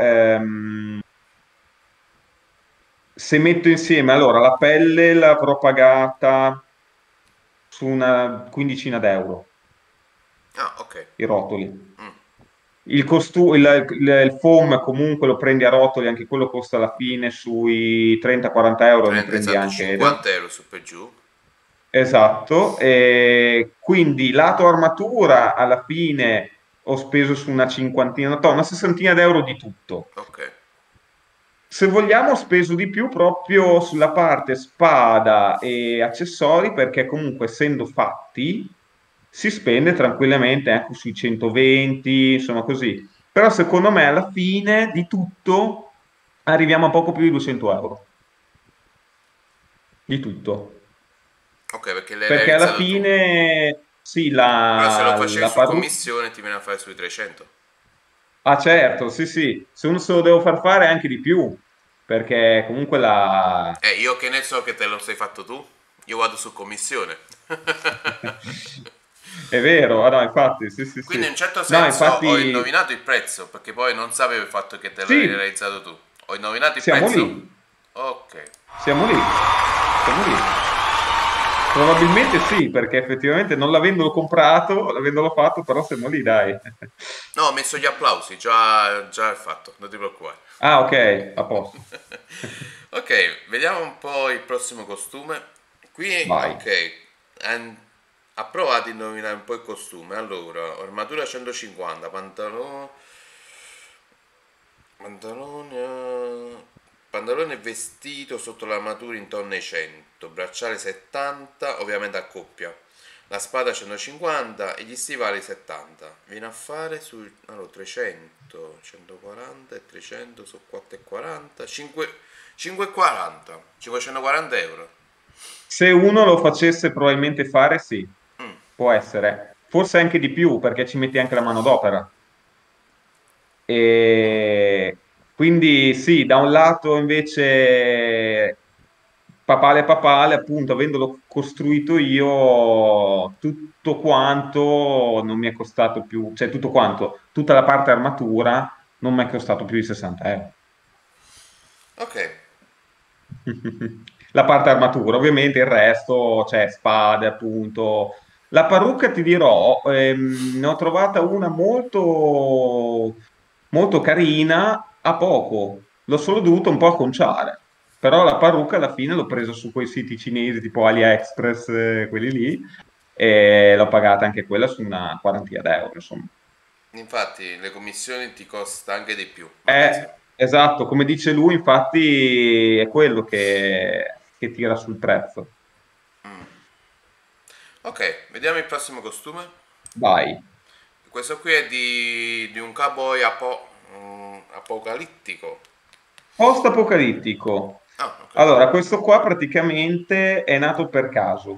se metto insieme, allora, la pelle l'avrò pagata su una quindicina d'euro, Ah, ok. i rotoli. Il foam comunque lo prendi a rotoli, anche quello costa alla fine sui 30-40 euro, ne prendi Esatto, anche... 50 euro su per giù. Esatto, e quindi lato armatura alla fine ho speso su una cinquantina, no, una sessantina d'euro di tutto. Ok. Se vogliamo ho speso di più proprio sulla parte spada e accessori, perché comunque essendo fatti si spende tranquillamente anche sui 120, insomma così. Però secondo me alla fine di tutto arriviamo a poco più di 200 euro. Di tutto. Ok, perché l'hai Perché alla realizzato tu. fine sì, Però se lo facevi su parrucca... commissione ti viene a fare sui 300. Ah certo, sì sì, se uno se lo devo far fare anche di più, perché comunque la... Io che ne so che te lo sei fatto tu? Io vado su commissione. È vero, ah, no, infatti, sì, sì, Quindi sì. in un certo No, senso infatti... ho indovinato il prezzo, perché poi non sapevo il fatto che te Sì. l'avevi realizzato tu. Ho indovinato il Siamo prezzo? lì. Ok. Siamo lì, siamo lì. Probabilmente sì, perché effettivamente non l'avendolo comprato, l'avendolo fatto, però siamo lì, dai. No, ho messo gli applausi, già è fatto, non ti preoccupare. Ah, ok, a posto. Ok, vediamo un po' il prossimo costume. Qui, Vai. ok, ha provato a indovinare un po' il costume. Allora, armatura 150, pantalone e vestito sotto l'armatura intorno ai 100, bracciale 70, ovviamente a coppia, la spada 150 e gli stivali 70. Viene a fare su allora, 300, 140 e 300 su 4,40, 5,40, 540 euro. Se uno lo facesse probabilmente fare, sì, può essere. Forse anche di più, perché ci metti anche la manodopera. E quindi sì, da un lato invece papale, appunto, avendolo costruito io, tutto quanto non mi è costato più, cioè tutto quanto, tutta la parte armatura non mi è costato più di 60 euro. Ok. La parte armatura, ovviamente il resto, cioè spade, appunto. La parrucca ti dirò, ne ho trovata una molto, molto carina a poco. L'ho solo dovuto un po' acconciare. Però la parrucca alla fine l'ho presa su quei siti cinesi tipo AliExpress, quelli lì, e l'ho pagata anche quella su una quarantina d'euro, insomma. Infatti le commissioni ti costa anche di più. Esatto, come dice lui, infatti è quello che tira sul prezzo. Ok, vediamo il prossimo costume. Vai. Questo qui è di un cowboy apocalittico. Post-apocalittico. Allora, questo qua praticamente è nato per caso.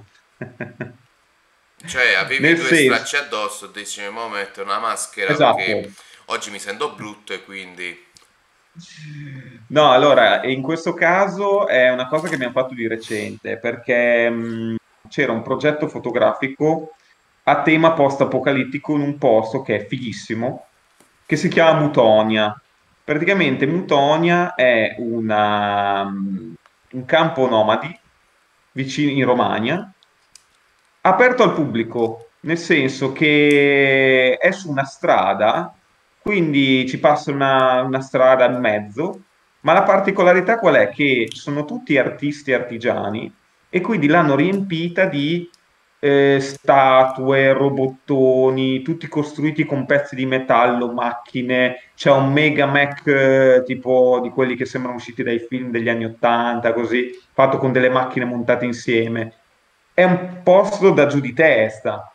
Cioè avevi Nel due senso- stracci addosso, dici mo metto una maschera Esatto. perché oggi mi sento brutto e quindi... No, allora, in questo caso è una cosa che abbiamo fatto di recente, perché c'era un progetto fotografico a tema post-apocalittico in un posto che è fighissimo, che si chiama Mutonia. Praticamente Mutonia è un campo nomadi vicino in Romagna, aperto al pubblico, nel senso che è su una strada, quindi ci passa una strada in mezzo, ma la particolarità qual è? Che sono tutti artisti artigiani e quindi l'hanno riempita di statue, robottoni, tutti costruiti con pezzi di metallo, macchine, c'è un mega mech tipo di quelli che sembrano usciti dai film degli anni '80, così, fatto con delle macchine montate insieme. È un posto da giù di testa,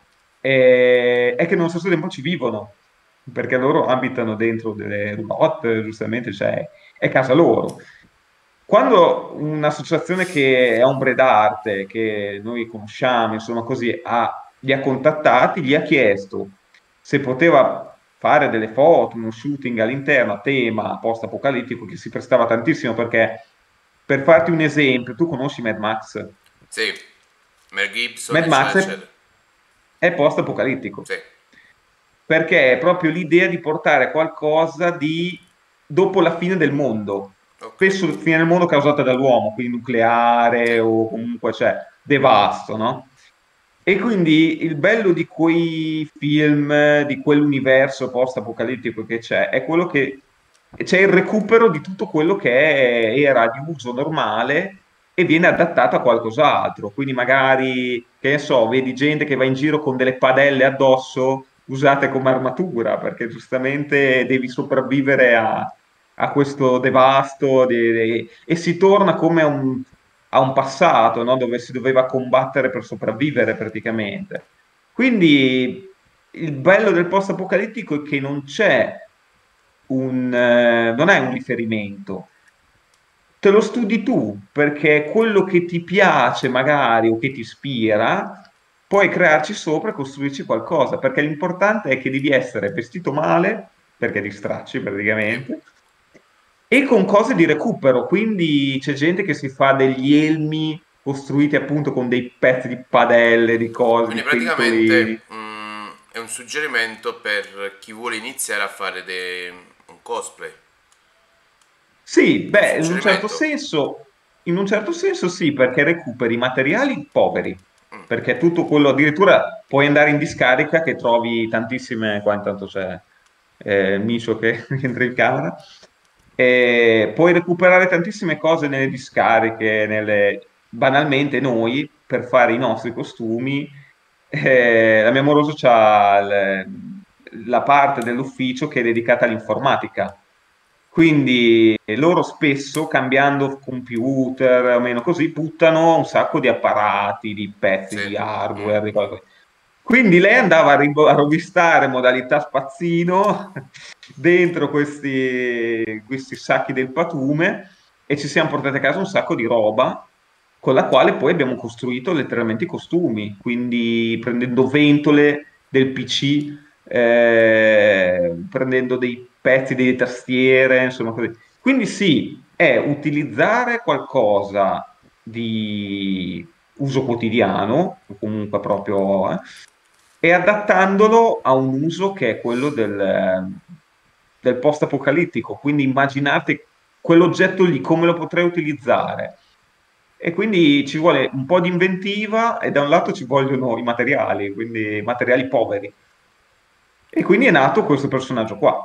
è che nello stesso tempo ci vivono, perché loro abitano dentro delle roulotte, giustamente, cioè è casa loro. Quando un'associazione che è Ombre d'Arte, che noi conosciamo, insomma così, li ha contattati, gli ha chiesto se poteva fare delle foto, uno shooting all'interno a tema post-apocalittico, che si prestava tantissimo, perché per farti un esempio, tu conosci Mad Max? Sì, Mel Gibson, Mad Max eccetera. è post-apocalittico. Sì. Perché è proprio l'idea di portare qualcosa di dopo la fine del mondo. Spesso la fine del mondo causata dall'uomo, quindi nucleare o comunque cioè devasto, no? E quindi il bello di quei film, di quell'universo post-apocalittico che c'è, è quello che c'è il recupero di tutto quello che era di uso normale e viene adattato a qualcos'altro. Quindi magari, che ne so, vedi gente che va in giro con delle padelle addosso usate come armatura, perché giustamente devi sopravvivere a questo devasto e si torna come a un passato, no? Dove si doveva combattere per sopravvivere praticamente. Quindi il bello del post-apocalittico è che non c'è non è un riferimento, te lo studi tu, perché quello che ti piace magari o che ti ispira, puoi crearci sopra e costruirci qualcosa, perché l'importante è che devi essere vestito male, perché ti stracci praticamente, e con cose di recupero, quindi c'è gente che si fa degli elmi costruiti appunto con dei pezzi di padelle, di cose, Quindi di pentolini. praticamente è un suggerimento per chi vuole iniziare a fare un cosplay. Sì, beh, in un Suggerimento. certo senso sì, perché recuperi materiali poveri, perché tutto quello, addirittura puoi andare in discarica che trovi tantissime, qua intanto c'è il micio che entra in camera, e puoi recuperare tantissime cose nelle discariche, banalmente noi, per fare i nostri costumi, la mia morosa c'ha la parte dell'ufficio che è dedicata all'informatica. Quindi loro spesso, cambiando computer o meno così, buttano un sacco di apparati, di pezzi, di hardware, di cose. Quindi lei andava a rovistare modalità spazzino dentro questi sacchi del patume e ci siamo portati a casa un sacco di roba con la quale poi abbiamo costruito letteralmente i costumi, quindi prendendo ventole del PC, prendendo dei pezzi, delle tastiere, insomma così. Quindi sì, è utilizzare qualcosa di uso quotidiano, o comunque proprio, e adattandolo a un uso che è quello del post-apocalittico. Quindi immaginate quell'oggetto lì, come lo potrei utilizzare. E quindi ci vuole un po' di inventiva e da un lato ci vogliono i materiali, quindi materiali poveri. E quindi è nato questo personaggio qua.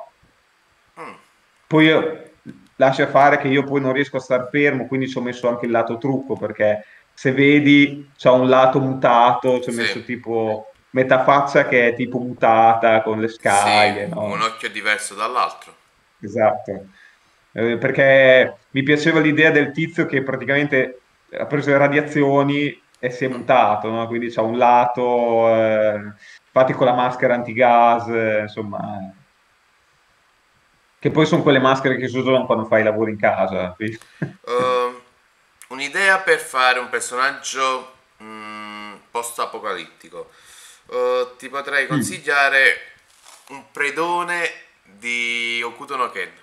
Poi lascia fare che io poi non riesco a star fermo, quindi ci ho messo anche il lato trucco, perché se vedi c'ha un lato mutato, ci ho messo tipo metà faccia che è tipo mutata con le scaglie, no? Un occhio diverso dall'altro. Esatto. Perché mi piaceva l'idea del tizio che praticamente ha preso le radiazioni e si è mutato, no? Quindi c'ha un lato, infatti con la maschera antigas, insomma, che poi sono quelle maschere che si usano quando fai i lavori in casa. Quindi... un'idea per fare un personaggio post-apocalittico. Ti potrei consigliare un predone di Hokuto no Ken.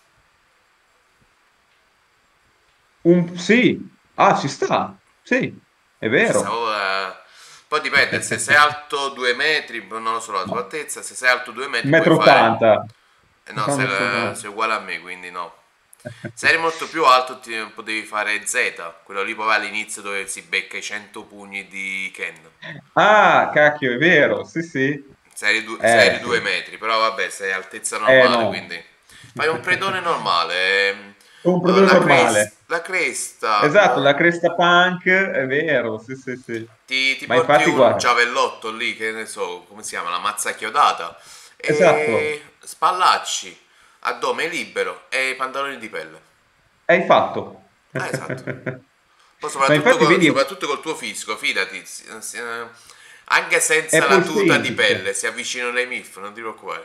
Sì, ci sta, sì, è vero. Poi dipende, se sei alto 2 metri, non lo so la tua altezza, se sei alto 2 metri 1,80 m. No, sei uguale a me, quindi no. Se eri molto più alto potevi fare Z, quello lì poi all'inizio dove si becca i 100 pugni di Ken. Ah, cacchio, è vero, sì, sì. Se eri 2 metri, però vabbè, sei altezza normale, no. Quindi fai un predone normale. Un predone normale. La cresta. Esatto, la cresta punk, è vero, sì, sì, sì. Ti Ma porti infatti, un guarda, giavellotto lì, che ne so, come si chiama, la mazza chiodata. esatto, Spallacci, addome libero e i pantaloni di pelle. hai fatto. Esatto. Poi Ma infatti, vedi, soprattutto col tuo fisico, fidati, anche è senza la tuta di semplice. pelle, si avvicinano ai MILF, non ti preoccupare.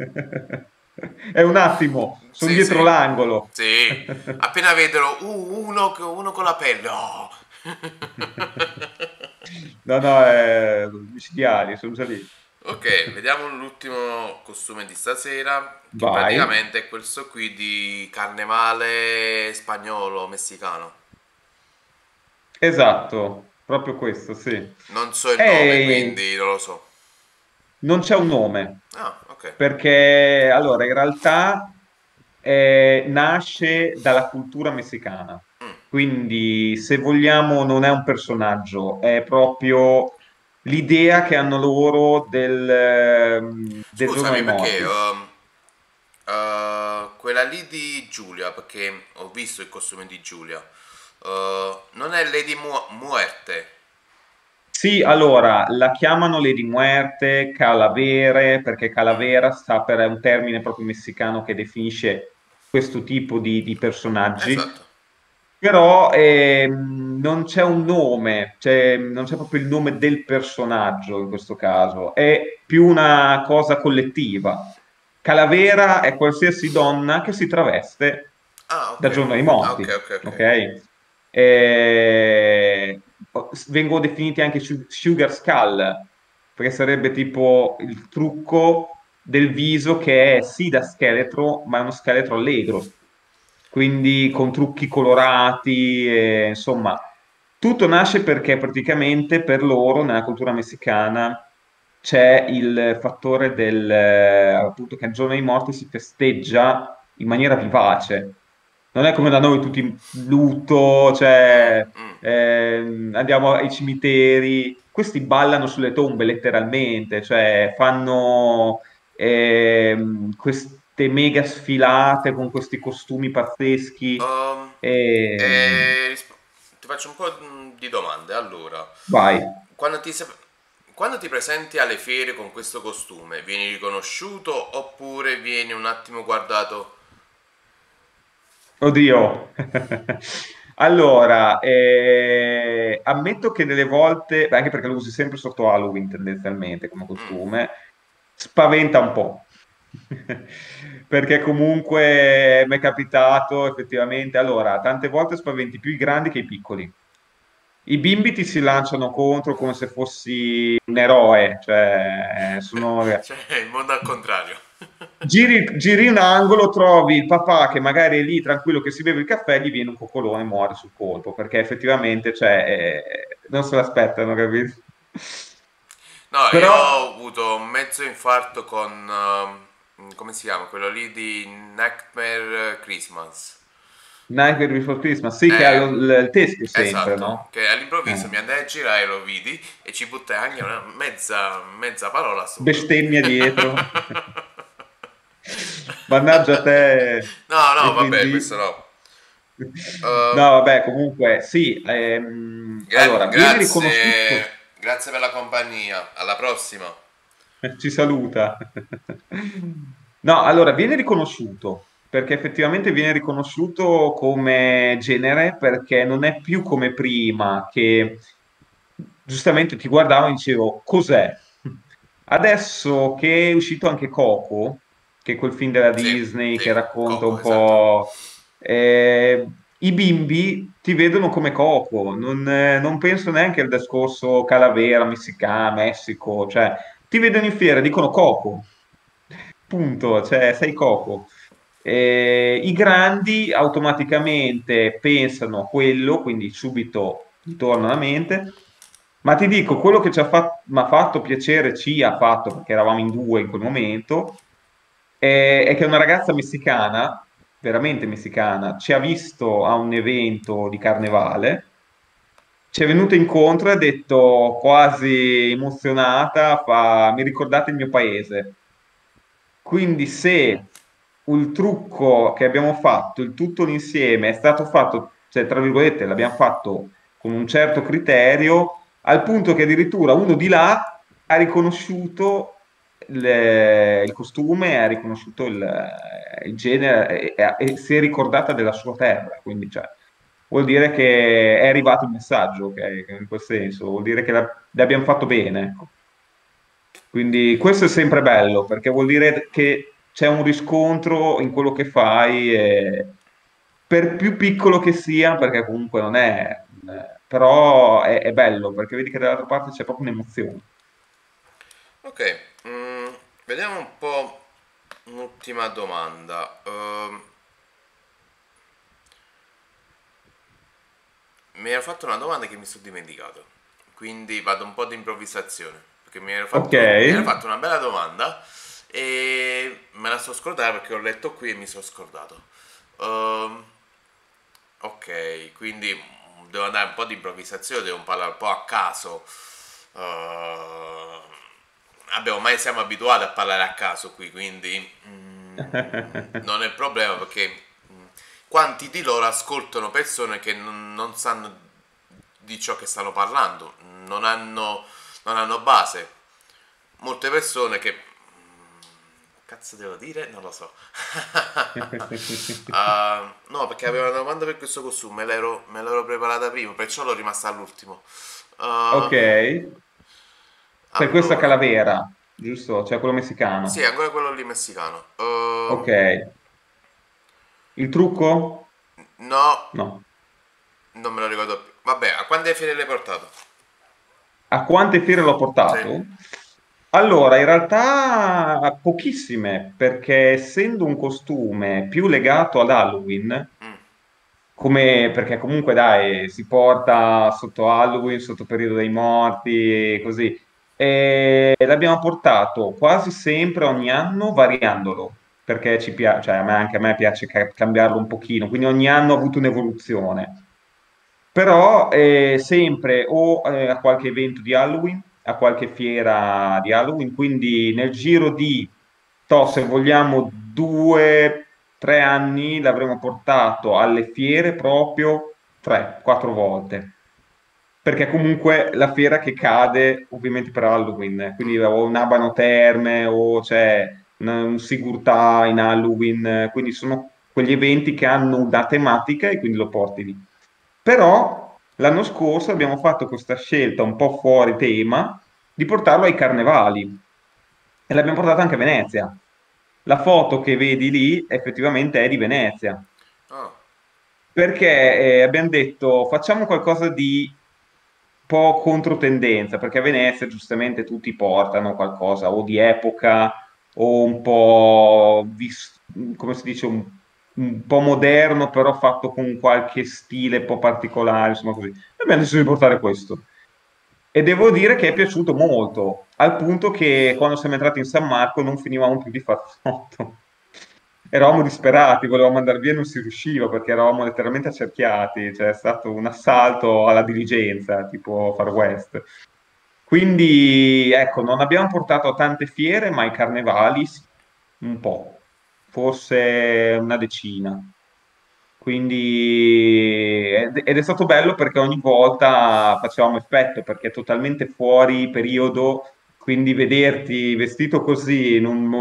È un attimo, sono Sì, dietro sì. l'angolo. Sì, appena vedono uno con la pelle, oh! No, micidiali, sono già lì. Ok, vediamo l'ultimo costume di stasera, che Vai. praticamente è questo qui di carnevale spagnolo, messicano. Esatto, proprio questo, sì. Non so il nome, quindi non lo so. Non c'è un nome, Ah, ok. perché allora in realtà nasce dalla cultura messicana, quindi se vogliamo non è un personaggio, è proprio l'idea che hanno loro del giorno Scusami, dei perché morti. quella lì di Giulia, perché ho visto il costume di Giulia, non è Lady Muerte? Sì, allora la chiamano Lady Muerte, Calavere, perché Calavera sta per è un termine proprio messicano che definisce questo tipo di personaggi. Esatto. Però non c'è un nome, non c'è proprio il nome del personaggio in questo caso, è più una cosa collettiva. Calavera è qualsiasi donna che si traveste da giorno dei morti. Ok. Vengono definiti anche sugar skull, perché sarebbe tipo il trucco del viso che è sì da scheletro, ma è uno scheletro allegro, quindi con trucchi colorati, insomma, tutto nasce perché praticamente per loro, nella cultura messicana, c'è il fattore appunto che il giorno dei morti si festeggia in maniera vivace. Non è come da noi tutti in lutto, cioè andiamo ai cimiteri. Questi ballano sulle tombe letteralmente, cioè fanno queste mega sfilate con questi costumi pazzeschi. Ti faccio un po' di domande. Allora, Vai. quando ti presenti alle fiere con questo costume, vieni riconosciuto oppure vieni un attimo guardato? Oddio. Allora, ammetto che delle volte, beh, anche perché lo usi sempre sotto Halloween tendenzialmente come costume, spaventa un po'. Perché comunque mi è capitato effettivamente, allora, tante volte spaventi più i grandi che i piccoli. I bimbi ti si lanciano contro come se fossi un eroe, cioè sono... Cioè, il mondo al contrario. Giri un angolo, trovi il papà che magari è lì tranquillo che si beve il caffè, gli viene un coccolone e muore sul colpo, perché effettivamente cioè, non se l'aspettano, capito? No, Però... io ho avuto un mezzo infarto con, come si chiama, quello lì di Nightmare Christmas. Nightmare Before Christmas, sì, che ha il teschio sempre, Esatto, no? che all'improvviso mi andai a girare e lo vidi e ci buttai anche una mezza parola su. Bestemmia dietro. Mannaggia a te. No, E vabbè, quindi... questo no. No, vabbè, comunque, sì. Allora, viene riconosciuto... Grazie per la compagnia, alla prossima. Ci saluta. No, allora, viene riconosciuto, perché effettivamente viene riconosciuto come genere, perché non è più come prima, che giustamente ti guardavo e dicevo, cos'è? Adesso che è uscito anche Coco, che è quel film della Disney che racconta un po'... I bimbi ti vedono come Coco, non penso neanche al discorso Calavera, Messicana, Messico, cioè ti vedono in fiera e dicono Coco, punto, cioè sei Coco. I grandi automaticamente pensano a quello, quindi subito gli torna alla mente. Ma ti dico, quello che mi ha fatto piacere, ci ha fatto, perché eravamo in due in quel momento, è che una ragazza messicana, veramente messicana, ci ha visto a un evento di carnevale, ci è venuta incontro e ha detto quasi emozionata, mi ricordate il mio paese. Quindi se il trucco che abbiamo fatto, il tutto l'insieme è stato fatto, cioè tra virgolette l'abbiamo fatto con un certo criterio, al punto che addirittura uno di là ha riconosciuto il costume, ha riconosciuto il genere e si è ricordata della sua terra, quindi cioè, vuol dire che è arrivato il messaggio, ok? In quel senso, vuol dire che l'abbiamo fatto bene, ecco. Quindi questo è sempre bello, perché vuol dire che c'è un riscontro in quello che fai, per più piccolo che sia, perché comunque non è, però è bello, perché vedi che dall'altra parte c'è proprio un'emozione. Ok, vediamo un po' un'ultima domanda. Mi ero fatto una domanda che mi sono dimenticato, quindi vado un po' di improvvisazione. Perché mi ero fatto una bella domanda e me la sto scordata perché ho letto qui e mi sono scordato. Ok, quindi devo andare un po' di improvvisazione, devo parlare un po' a caso. Vabbè, ormai siamo abituati a parlare a caso qui, quindi non è il problema, perché quanti di loro ascoltano persone che non sanno di ciò che stanno parlando, non hanno base. Molte persone che cazzo devo dire? Non lo so. No, perché avevo una domanda per questo costume, me l'ero preparata prima, perciò l'ho rimasta all'ultimo. Ok. Per questa calavera, giusto? Cioè quello messicano. Sì, ancora quello lì messicano. Ok. Il trucco? No. No. Non me lo ricordo più. Vabbè, a quante fiere l'hai portato? A quante fiere l'ho portato? Sì. Allora, in realtà pochissime, perché essendo un costume più legato ad Halloween, perché comunque dai, si porta sotto Halloween, sotto periodo dei morti, così, e l'abbiamo portato quasi sempre ogni anno variandolo. perché cioè anche a me piace cambiarlo un pochino, quindi ogni anno ho avuto un'evoluzione. Però sempre o a qualche evento di Halloween, a qualche fiera di Halloween, quindi nel giro di, se vogliamo, 2-3 anni l'avremo portato alle fiere proprio 3-4 volte. Perché comunque la fiera che cade ovviamente per Halloween, quindi o un Abano Terme o c'è un Sigurtà in Halloween, quindi sono quegli eventi che hanno una tematica e quindi lo porti lì. Però l'anno scorso abbiamo fatto questa scelta un po' fuori tema di portarlo ai carnevali e l'abbiamo portato anche a Venezia. La foto che vedi lì effettivamente è di Venezia. Perché abbiamo detto facciamo qualcosa di po' controtendenza, perché a Venezia giustamente tutti portano qualcosa o di epoca o un po' come si dice, un po' moderno, però fatto con qualche stile un po' particolare, insomma così. E abbiamo deciso di portare questo. E devo dire che è piaciuto molto, al punto che quando siamo entrati in San Marco non finivamo più di fare foto. Eravamo disperati, volevamo andare via e non si riusciva perché eravamo letteralmente accerchiati, cioè è stato un assalto alla diligenza, tipo Far West. Quindi, ecco, non abbiamo portato a tante fiere, ma ai carnevali sì, un po', forse una decina. Quindi, ed è stato bello perché ogni volta facevamo effetto, perché è totalmente fuori periodo, quindi vederti vestito così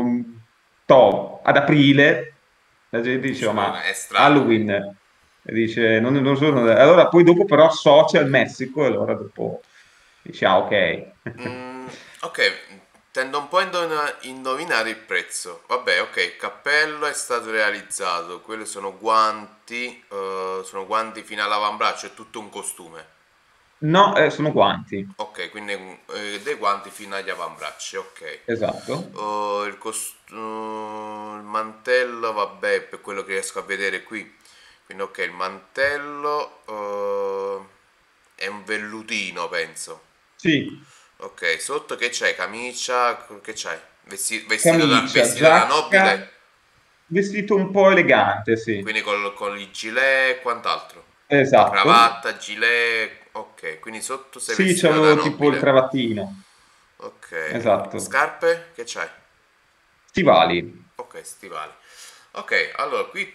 ad aprile, la gente diceva, ma È strano. Halloween, e dice, non sono... Allora poi dopo però associa il Messico e allora dopo dici, ah ok. Ok, tendo un po' a indovinare il prezzo. Vabbè, ok, il cappello è stato realizzato, quelli sono guanti fino all'avambraccio, è tutto un costume. No, sono guanti. Ok, quindi dei guanti fino agli avambracci, ok. Esatto. Il mantello, vabbè, per quello che riesco a vedere qui. Quindi ok, il mantello è un vellutino, penso. Sì. Ok, sotto che c'è? Camicia, che c'hai? Vestito Camicia, da nobile? Vestito un po' elegante, sì. Quindi con i gilet e quant'altro? Esatto. Cravatta, gilet, ok, quindi sotto sei Sì, vestito da c'avevo nobile. tipo il cravattino. Ok. Esatto. Scarpe? Che c'hai? Stivali. Ok, stivali. Ok, allora qui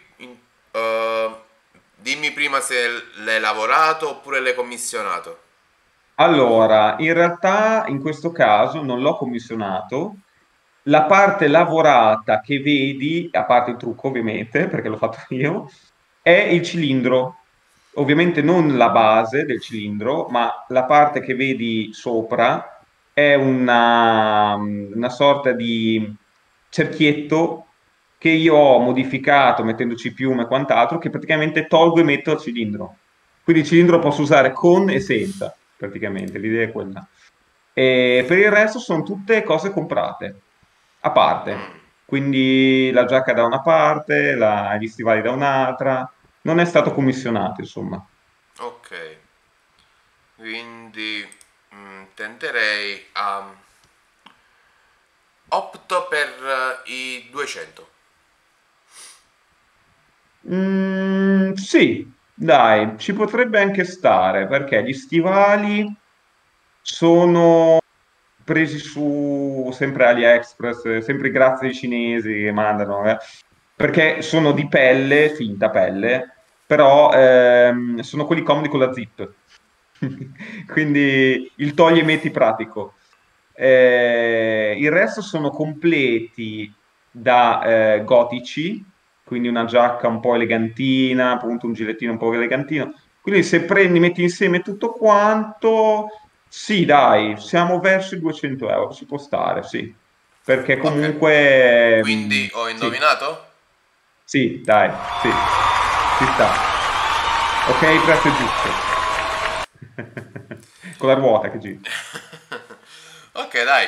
dimmi prima se l'hai lavorato oppure l'hai commissionato. Allora, in realtà in questo caso non l'ho commissionato. La parte lavorata che vedi, a parte il trucco ovviamente, perché l'ho fatto io, è il cilindro. Ovviamente non la base del cilindro, ma la parte che vedi sopra è una sorta di cerchietto che io ho modificato mettendoci piume e quant'altro, che praticamente tolgo e metto al cilindro. Quindi il cilindro lo posso usare con e senza, praticamente, l'idea è quella. E per il resto sono tutte cose comprate, a parte. Quindi la giacca da una parte, gli stivali da un'altra. Non è stato commissionato, insomma. Ok, quindi tenderei a... opto per i 200. Sì, dai, ci potrebbe anche stare, perché gli stivali sono presi su sempre AliExpress, sempre grazie ai cinesi che mandano, perché sono di pelle, finta pelle, però sono quelli comodi con la zip. Quindi il togli e metti pratico. Il resto sono completi da gotici, quindi una giacca un po' elegantina, appunto un gilettino un po' elegantino. Quindi se prendi, metti insieme tutto quanto, sì, dai, siamo verso i 200 euro, ci può stare, sì. Perché comunque... Quindi ho sì. indovinato? Sì, dai, sì, ci sta. Ok, il prezzo è giusto. Con la ruota che gira. Ok, dai.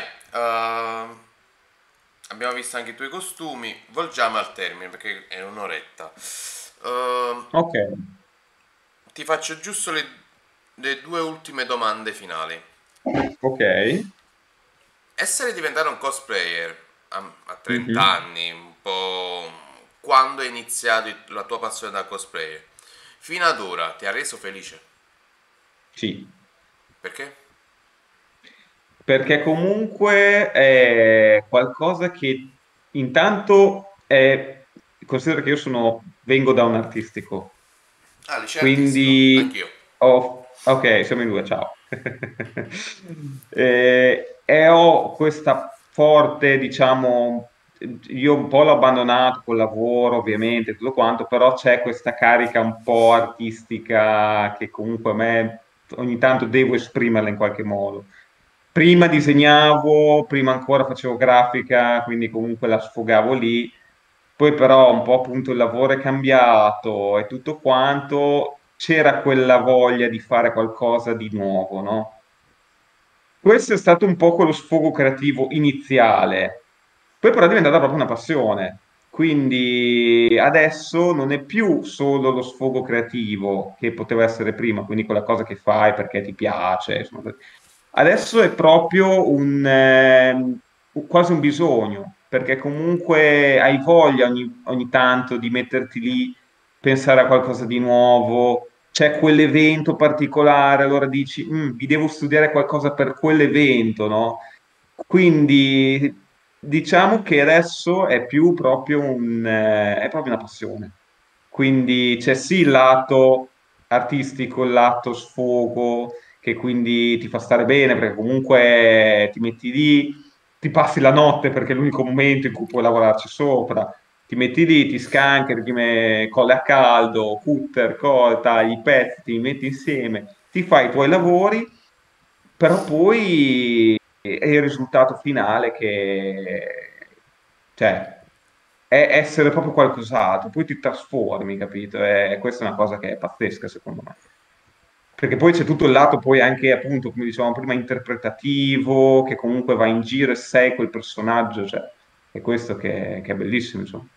Abbiamo visto anche i tuoi costumi. Volgiamo al termine perché è un'oretta. Ok. Ti faccio giusto le due ultime domande finali. Ok. Essere diventato un cosplayer a 30 anni, un po' quando è iniziato la tua passione da cosplayer. Fino ad ora ti ha reso felice? Sì. Perché? Perché comunque è qualcosa che intanto è... Considero che io vengo da un artistico, Ah, liceo artistico, quindi anch'io. ok, siamo in due, ciao. E ho questa forte, diciamo, io un po' l'ho abbandonato col lavoro, ovviamente, tutto quanto, però c'è questa carica un po' artistica che comunque a me ogni tanto devo esprimerla in qualche modo. Prima disegnavo, prima ancora facevo grafica, quindi comunque la sfogavo lì. Poi però un po' appunto il lavoro è cambiato e tutto quanto, c'era quella voglia di fare qualcosa di nuovo, no? Questo è stato un po' quello sfogo creativo iniziale, poi però è diventata proprio una passione. Quindi adesso non è più solo lo sfogo creativo che poteva essere prima, quindi quella cosa che fai perché ti piace. Insomma. Adesso è proprio quasi un bisogno, perché comunque hai voglia ogni tanto di metterti lì, pensare a qualcosa di nuovo, c'è quell'evento particolare, allora dici, vi devo studiare qualcosa per quell'evento, no? Quindi diciamo che adesso è più proprio è proprio una passione. Quindi c'è sì il lato artistico, il lato sfogo, che quindi ti fa stare bene, perché comunque ti metti lì, ti passi la notte perché è l'unico momento in cui puoi lavorarci sopra, ti metti lì, ti scancari, colle a caldo, cutter, tagli i pezzi, ti metti insieme, ti fai i tuoi lavori, però poi è il risultato finale cioè, è essere proprio qualcos'altro, poi ti trasformi, capito? E questa è una cosa che è pazzesca, secondo me. Perché poi c'è tutto il lato poi anche, appunto, come dicevamo prima, interpretativo, che comunque va in giro e sei quel personaggio, cioè, è questo che è bellissimo, insomma.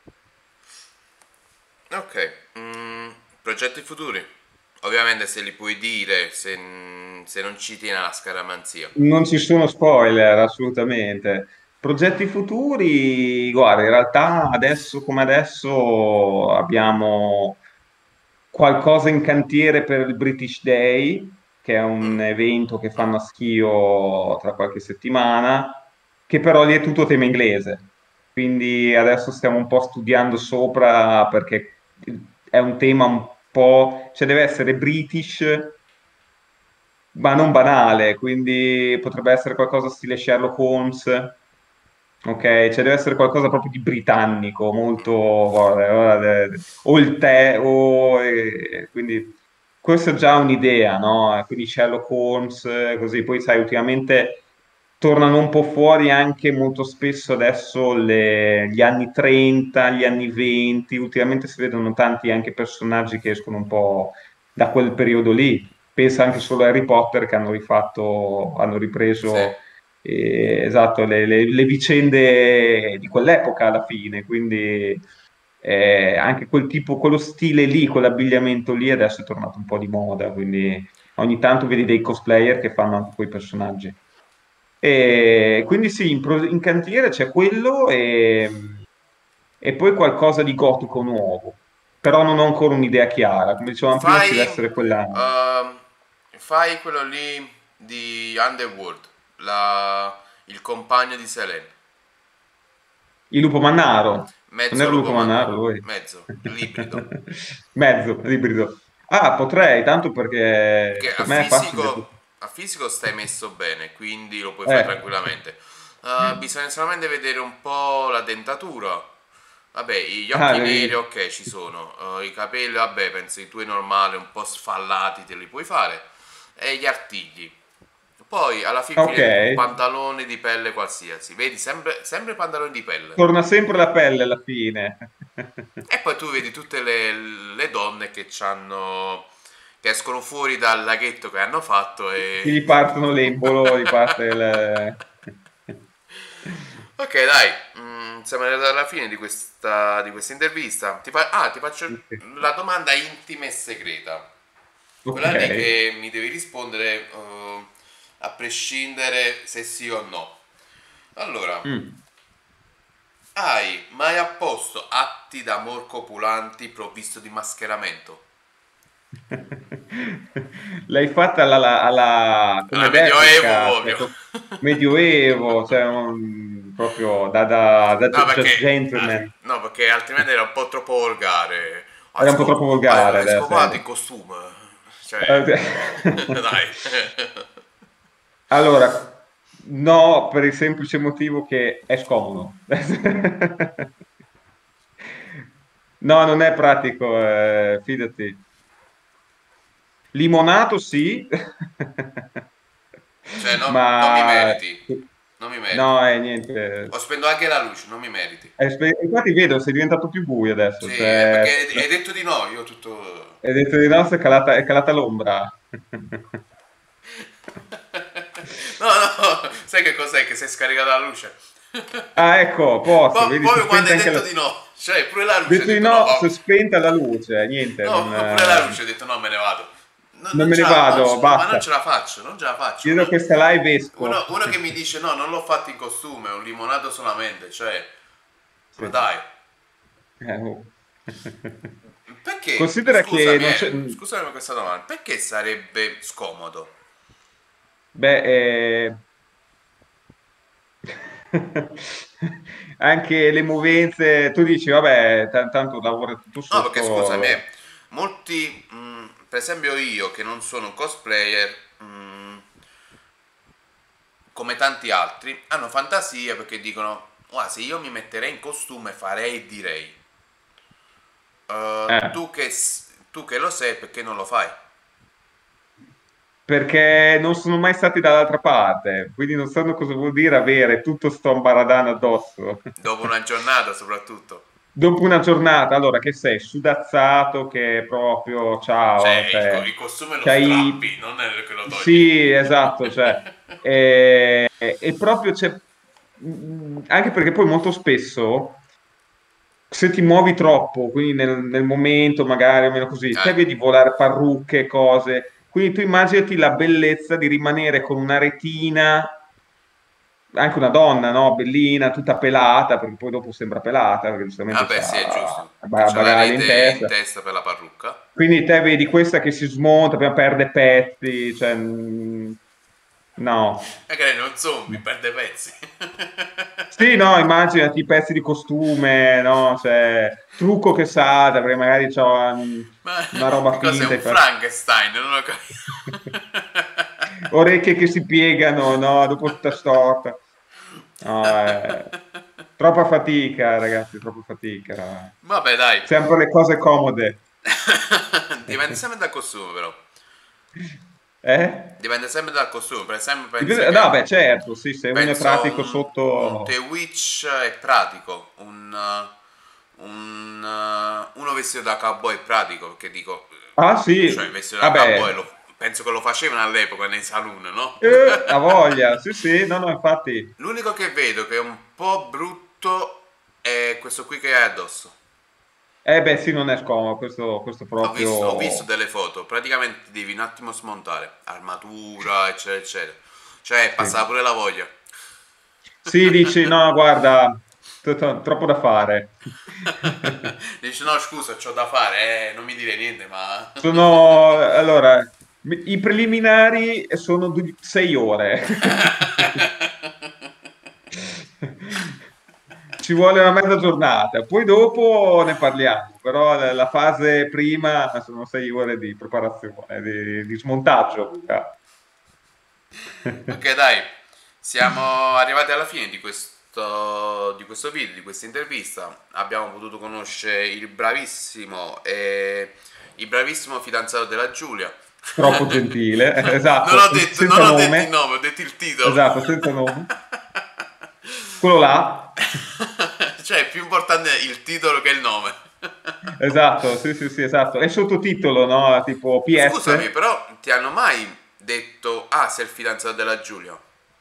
Ok, progetti futuri? Ovviamente se li puoi dire, se non ci tiene alla scaramanzia. Non ci sono spoiler, assolutamente. Progetti futuri, guarda, in realtà adesso come adesso abbiamo qualcosa in cantiere per il British Day, che è un evento che fanno a Schio tra qualche settimana, che però lì è tutto tema inglese. Quindi adesso stiamo un po' studiando sopra perché è un tema un po', cioè deve essere British, ma non banale, quindi potrebbe essere qualcosa stile Sherlock Holmes, ok? Cioè deve essere qualcosa proprio di britannico, molto, o il tè, quindi questa è già un'idea, no? Quindi Sherlock Holmes, così, poi sai, ultimamente tornano un po' fuori anche molto spesso adesso gli anni 30, gli anni 20, ultimamente si vedono tanti anche personaggi che escono un po' da quel periodo lì. Pensa anche solo a Harry Potter che hanno ripreso esatto, le vicende di quell'epoca alla fine, quindi anche quello stile lì, quell'abbigliamento lì adesso è tornato un po' di moda, quindi ogni tanto vedi dei cosplayer che fanno anche quei personaggi. E quindi sì, in cantiere c'è quello e poi qualcosa di gotico nuovo, però non ho ancora un'idea chiara, come dicevamo prima ci deve essere quella... Fai quello lì di Underworld, il compagno di Selene. Il lupo mannaro. Mezzo non era lupo lupo mannaro lui? Mezzo, l'ibrido. Mezzo, l'ibrido. Ah, potrei, tanto perché per me è facile. A fisico stai messo bene, quindi lo puoi fare tranquillamente. Bisogna solamente vedere un po' la dentatura. Vabbè, gli occhi neri, ok, ci sono. I capelli, vabbè, penso i tuoi normali, un po' sfallati, te li puoi fare. E gli artigli. Poi alla fine un pantalone di pelle qualsiasi. Vedi, sempre pantaloni di pelle. Torna sempre la pelle alla fine. E poi tu vedi tutte le donne che escono fuori dal laghetto che hanno fatto e gli partono l'embolo, gli parte Ok, dai, siamo arrivati alla fine di questa intervista. Ti faccio la domanda intima e segreta. Quella lì che mi devi rispondere a prescindere se sì o no. Allora, Hai mai apposto atti d'amor copulanti provvisto di mascheramento? L'hai fatta come Medioevo Dessica, proprio. Medioevo, cioè proprio da No, perché, gentleman. no, perché altrimenti era un po' troppo volgare. Era un po' troppo volgare Hai adesso. scopato in costume. Cioè, dai. Allora, no, per il semplice motivo che è scomodo. No, non è pratico, fidati. Limonato sì, Cioè, non mi ma meriti. Non mi meriti. no, niente. Ho spento anche la luce, non mi meriti. Infatti vedo, sei diventato più buio adesso. Sì, Cioè, perché hai detto di no, io tutto... hai detto di no, è calata l'ombra. No, no, sai che cos'è? Che si è scaricata la luce. Ah, ecco, posso, vedi, si Proprio quando hai spenta anche detto di no. Cioè, pure la luce. detto di ho detto no, no. si è spenta la luce, niente. No, non, pure la luce ho detto no, me ne vado. non me ce ne la vado, faccio, basta. ma non ce la faccio, non ce la faccio. Chiudo questa live, esco. Uno che mi dice no, non l'ho fatto in costume, è un limonato solamente, cioè... Ma dai. Oh. Perché? Considera che non c'è... Scusami questa domanda, perché sarebbe scomodo? Beh, anche le movenze, tu dici, vabbè, tanto lavora tutto sotto. No, perché scusami, molti, per esempio io che non sono un cosplayer, come tanti altri, hanno fantasia perché dicono, "Guarda, se io mi metterei in costume farei e direi. Tu che lo sai, perché non lo fai? Perché non sono mai stati dall'altra parte, quindi non sanno cosa vuol dire avere tutto sto ambaradano addosso. Dopo una giornata soprattutto. Dopo una giornata, allora che sei sudazzato, che proprio ciao, Cioè, il costume lo c'hai- strappi, non è che lo togli. Sì, esatto, cioè, e proprio c'è, anche perché poi molto spesso se ti muovi troppo, quindi nel momento magari o meno così, te vedi volare parrucche, cose, quindi tu immaginati la bellezza di rimanere con una retina, anche una donna, no? Bellina, tutta pelata, perché poi dopo sembra pelata, perché giustamente Vabbè, sì, è giusto. c'ha C'ha la bagagli in rete in testa. testa per la parrucca. Quindi te vedi questa che si smonta, prima perde pezzi, cioè, no. Magari non zombie, perde pezzi. Sì, no, immaginati i pezzi di costume, no? Cioè, trucco che salta, perché magari c'ho una roba Cos'è finta. un Frankenstein? Non ho capito. Orecchie che si piegano, no? Dopo tutta storta. No, troppa fatica, ragazzi, troppa fatica. Vabbè, dai. Sempre le cose comode. Dipende sempre dal costume, però. Eh? Dipende sempre dal costume. Per esempio, penso Dipende- che- No, beh, certo, sì, se uno è penso pratico un sotto... The Witch è pratico. Uno vestito da cowboy è pratico, perché dico... Ah, sì. Cioè, il vestito da Vabbè. cowboy penso che lo facevano all'epoca nei saloon, no? Ha voglia, sì, sì, no, no, infatti. L'unico che vedo che è un po' brutto è questo qui che hai addosso. Beh, sì, non è scomodo, questo proprio... Ho visto delle foto, praticamente devi un attimo smontare, armatura, eccetera, eccetera. Cioè, passava pure la voglia. Sì, dici, no, guarda, troppo da fare. Dici, no, scusa, c'ho da fare, non mi dire niente, ma... Allora, i preliminari sono 6 ore. Ci vuole una mezza giornata, poi dopo ne parliamo, però la fase prima sono 6 ore di preparazione, di smontaggio. Ok, dai, siamo arrivati alla fine di questo video, di questa intervista. Abbiamo potuto conoscere il bravissimo fidanzato della Giulia. Troppo gentile, esatto. Non ho detto senza il nome. nome, ho detto il titolo. Esatto, senza nome. Quello là. Cioè, è più importante il titolo che il nome. Esatto, sì, sì, sì, esatto. È sottotitolo, no? Tipo PS. Scusami, però ti hanno mai detto, sei il fidanzato della Giulia?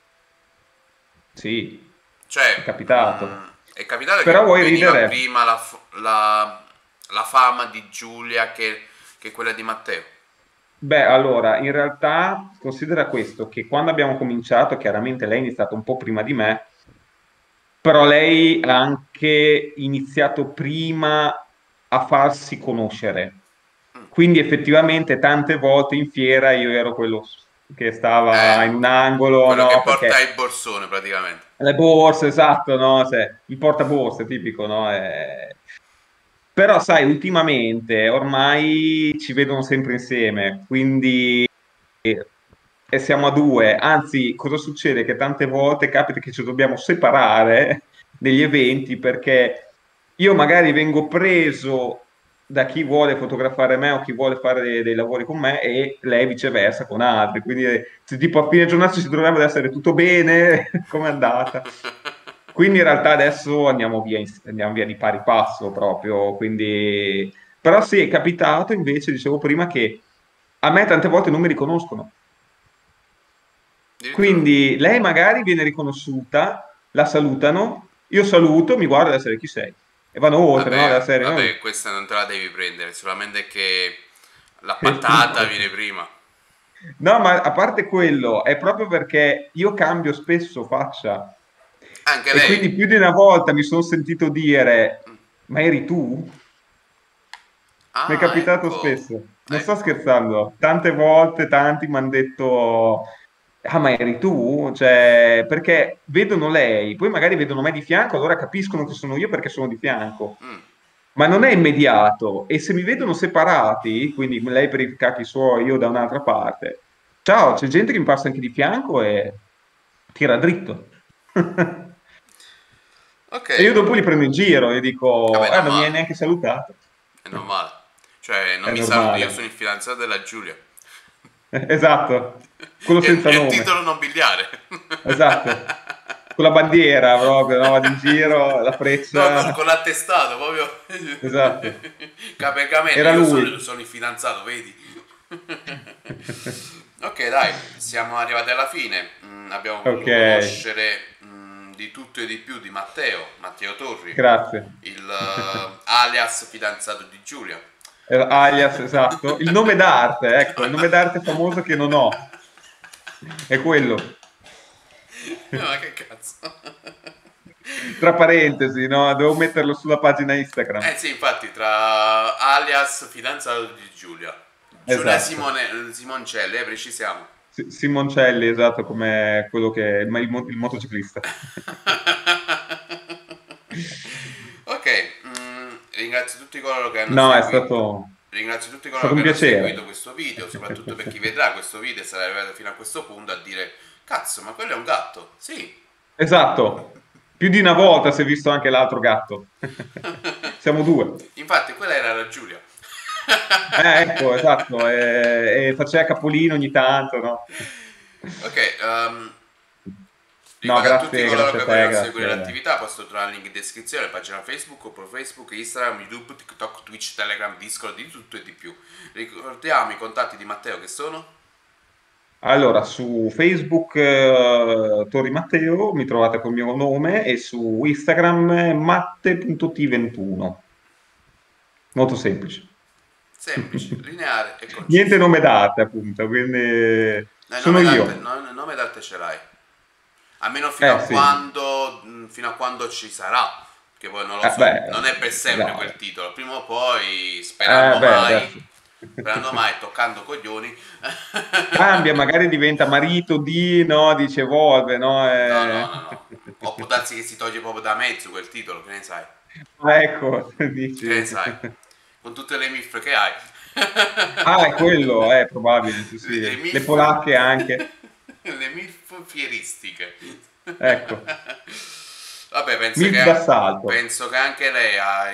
Sì, Cioè, è capitato. è capitato Però che vuoi veniva ridere? prima la fama di Giulia che quella di Matteo. Beh, allora, in realtà considera questo, che quando abbiamo cominciato, chiaramente lei è iniziata un po' prima di me, però lei ha anche iniziato prima a farsi conoscere. Quindi effettivamente tante volte in fiera io ero quello che stava in un angolo, quello no? che porta Perché il borsone praticamente. le borse, esatto, no? Il portaborse tipico, no? Però sai, ultimamente ormai ci vedono sempre insieme, quindi e siamo a due. Anzi, cosa succede? Che tante volte capita che ci dobbiamo separare negli eventi perché io magari vengo preso da chi vuole fotografare me o chi vuole fare dei lavori con me e lei viceversa con altri. Quindi se tipo a fine giornata ci troviamo ad essere tutto bene, come è andata? Quindi in realtà adesso andiamo via di pari passo proprio, quindi... Però sì, è capitato invece, dicevo prima, che a me tante volte non mi riconoscono. Quindi lei magari viene riconosciuta, la salutano, io saluto, mi guardo ad essere chi sei. E vanno oltre, no? Ad essere, Vabbè, questa non te la devi prendere, solamente che la patata viene prima. No, ma a parte quello, è proprio perché io cambio spesso faccia. Anche E lei. quindi più di una volta mi sono sentito dire, ma eri tu? Mi è capitato spesso. Non sto scherzando. Tante volte, tanti mi hanno detto, ah, ma eri tu? Cioè, perché vedono lei, poi magari vedono me di fianco, allora capiscono che sono io perché sono di fianco. Ma non è immediato. E se mi vedono separati, quindi lei per i cacchi suoi, io da un'altra parte, ciao, c'è gente che mi passa anche di fianco e tira dritto. E io dopo li prendo in giro e dico, non mi hai neanche salutato. È normale. Cioè, non È mi normale. saluti, io sono il fidanzato della Giulia. Esatto, quello senza È il nome. titolo nobiliare. Esatto, con la bandiera proprio, no? Vado in giro, la freccia. No, con l'attestato proprio. Esatto. Capecamente, Era io lui. sono il fidanzato, vedi? Ok, dai, siamo arrivati alla fine. Abbiamo voluto conoscere di tutto e di più di Matteo Torri. Grazie. Il alias fidanzato di Giulia. Alias, esatto. Il nome d'arte, ecco, il nome d'arte famoso che non ho. È quello. Ma che cazzo? Tra parentesi, no? Devo metterlo sulla pagina Instagram. Sì, infatti, tra alias fidanzato di Giulia. Giulia Esatto. Simoncelli, precisiamo. Simoncelli, esatto, come quello che è il motociclista. Ok, ringrazio tutti coloro che hanno No, è seguito. stato... Ringrazio tutti è stato coloro un che hanno piacere. seguito questo video, soprattutto per chi vedrà questo video e sarà arrivato fino a questo punto a dire cazzo, ma quello è un gatto. Sì. Esatto. Più di una volta si è visto anche l'altro gatto. Siamo due. Infatti, quella era la Giulia. Ecco, esatto. E faceva capolino ogni tanto, no? Ok, No, ricordo a tutti grazie, coloro grazie che a te, vogliono seguire grazie. l'attività, posso trovare il link in descrizione, pagina Facebook, pro Facebook, Instagram, YouTube, TikTok, Twitch, Telegram, Discord, di tutto e di più. Ricordiamo i contatti di Matteo che sono? Allora, su Facebook Torri Matteo mi trovate col mio nome e su Instagram matte.t21. Molto semplice. Semplice, lineare e conciso. Niente nome d'arte, appunto, quindi sono io. Il nome d'arte ce l'hai. Almeno fino a sì. fino a quando ci sarà. Che poi non lo so, beh, non è per sempre dai. quel titolo. Prima o poi, sperando mai, toccando coglioni. Cambia, magari diventa marito di, no, dice evolve, no? No. O può darsi che si toglie proprio da mezzo quel titolo, che ne sai? Ecco, dici. Che ne sai? Con tutte le MILF che hai. Ah, è quello, è probabile, sì. Le polacche anche. Le MILF fieristiche. Ecco. Vabbè, MILF d'assalto. penso che anche lei ha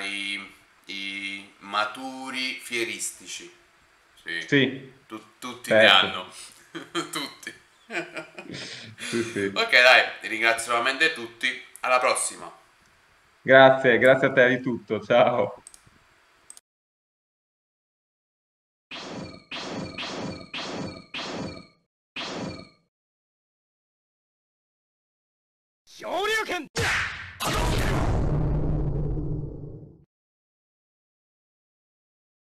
i maturi fieristici. Sì. Tutti Certo. ne hanno. Tutti. Sì. Ok, dai, ringrazio nuovamente tutti. Alla prossima. Grazie a te di tutto, ciao. Shoryuken!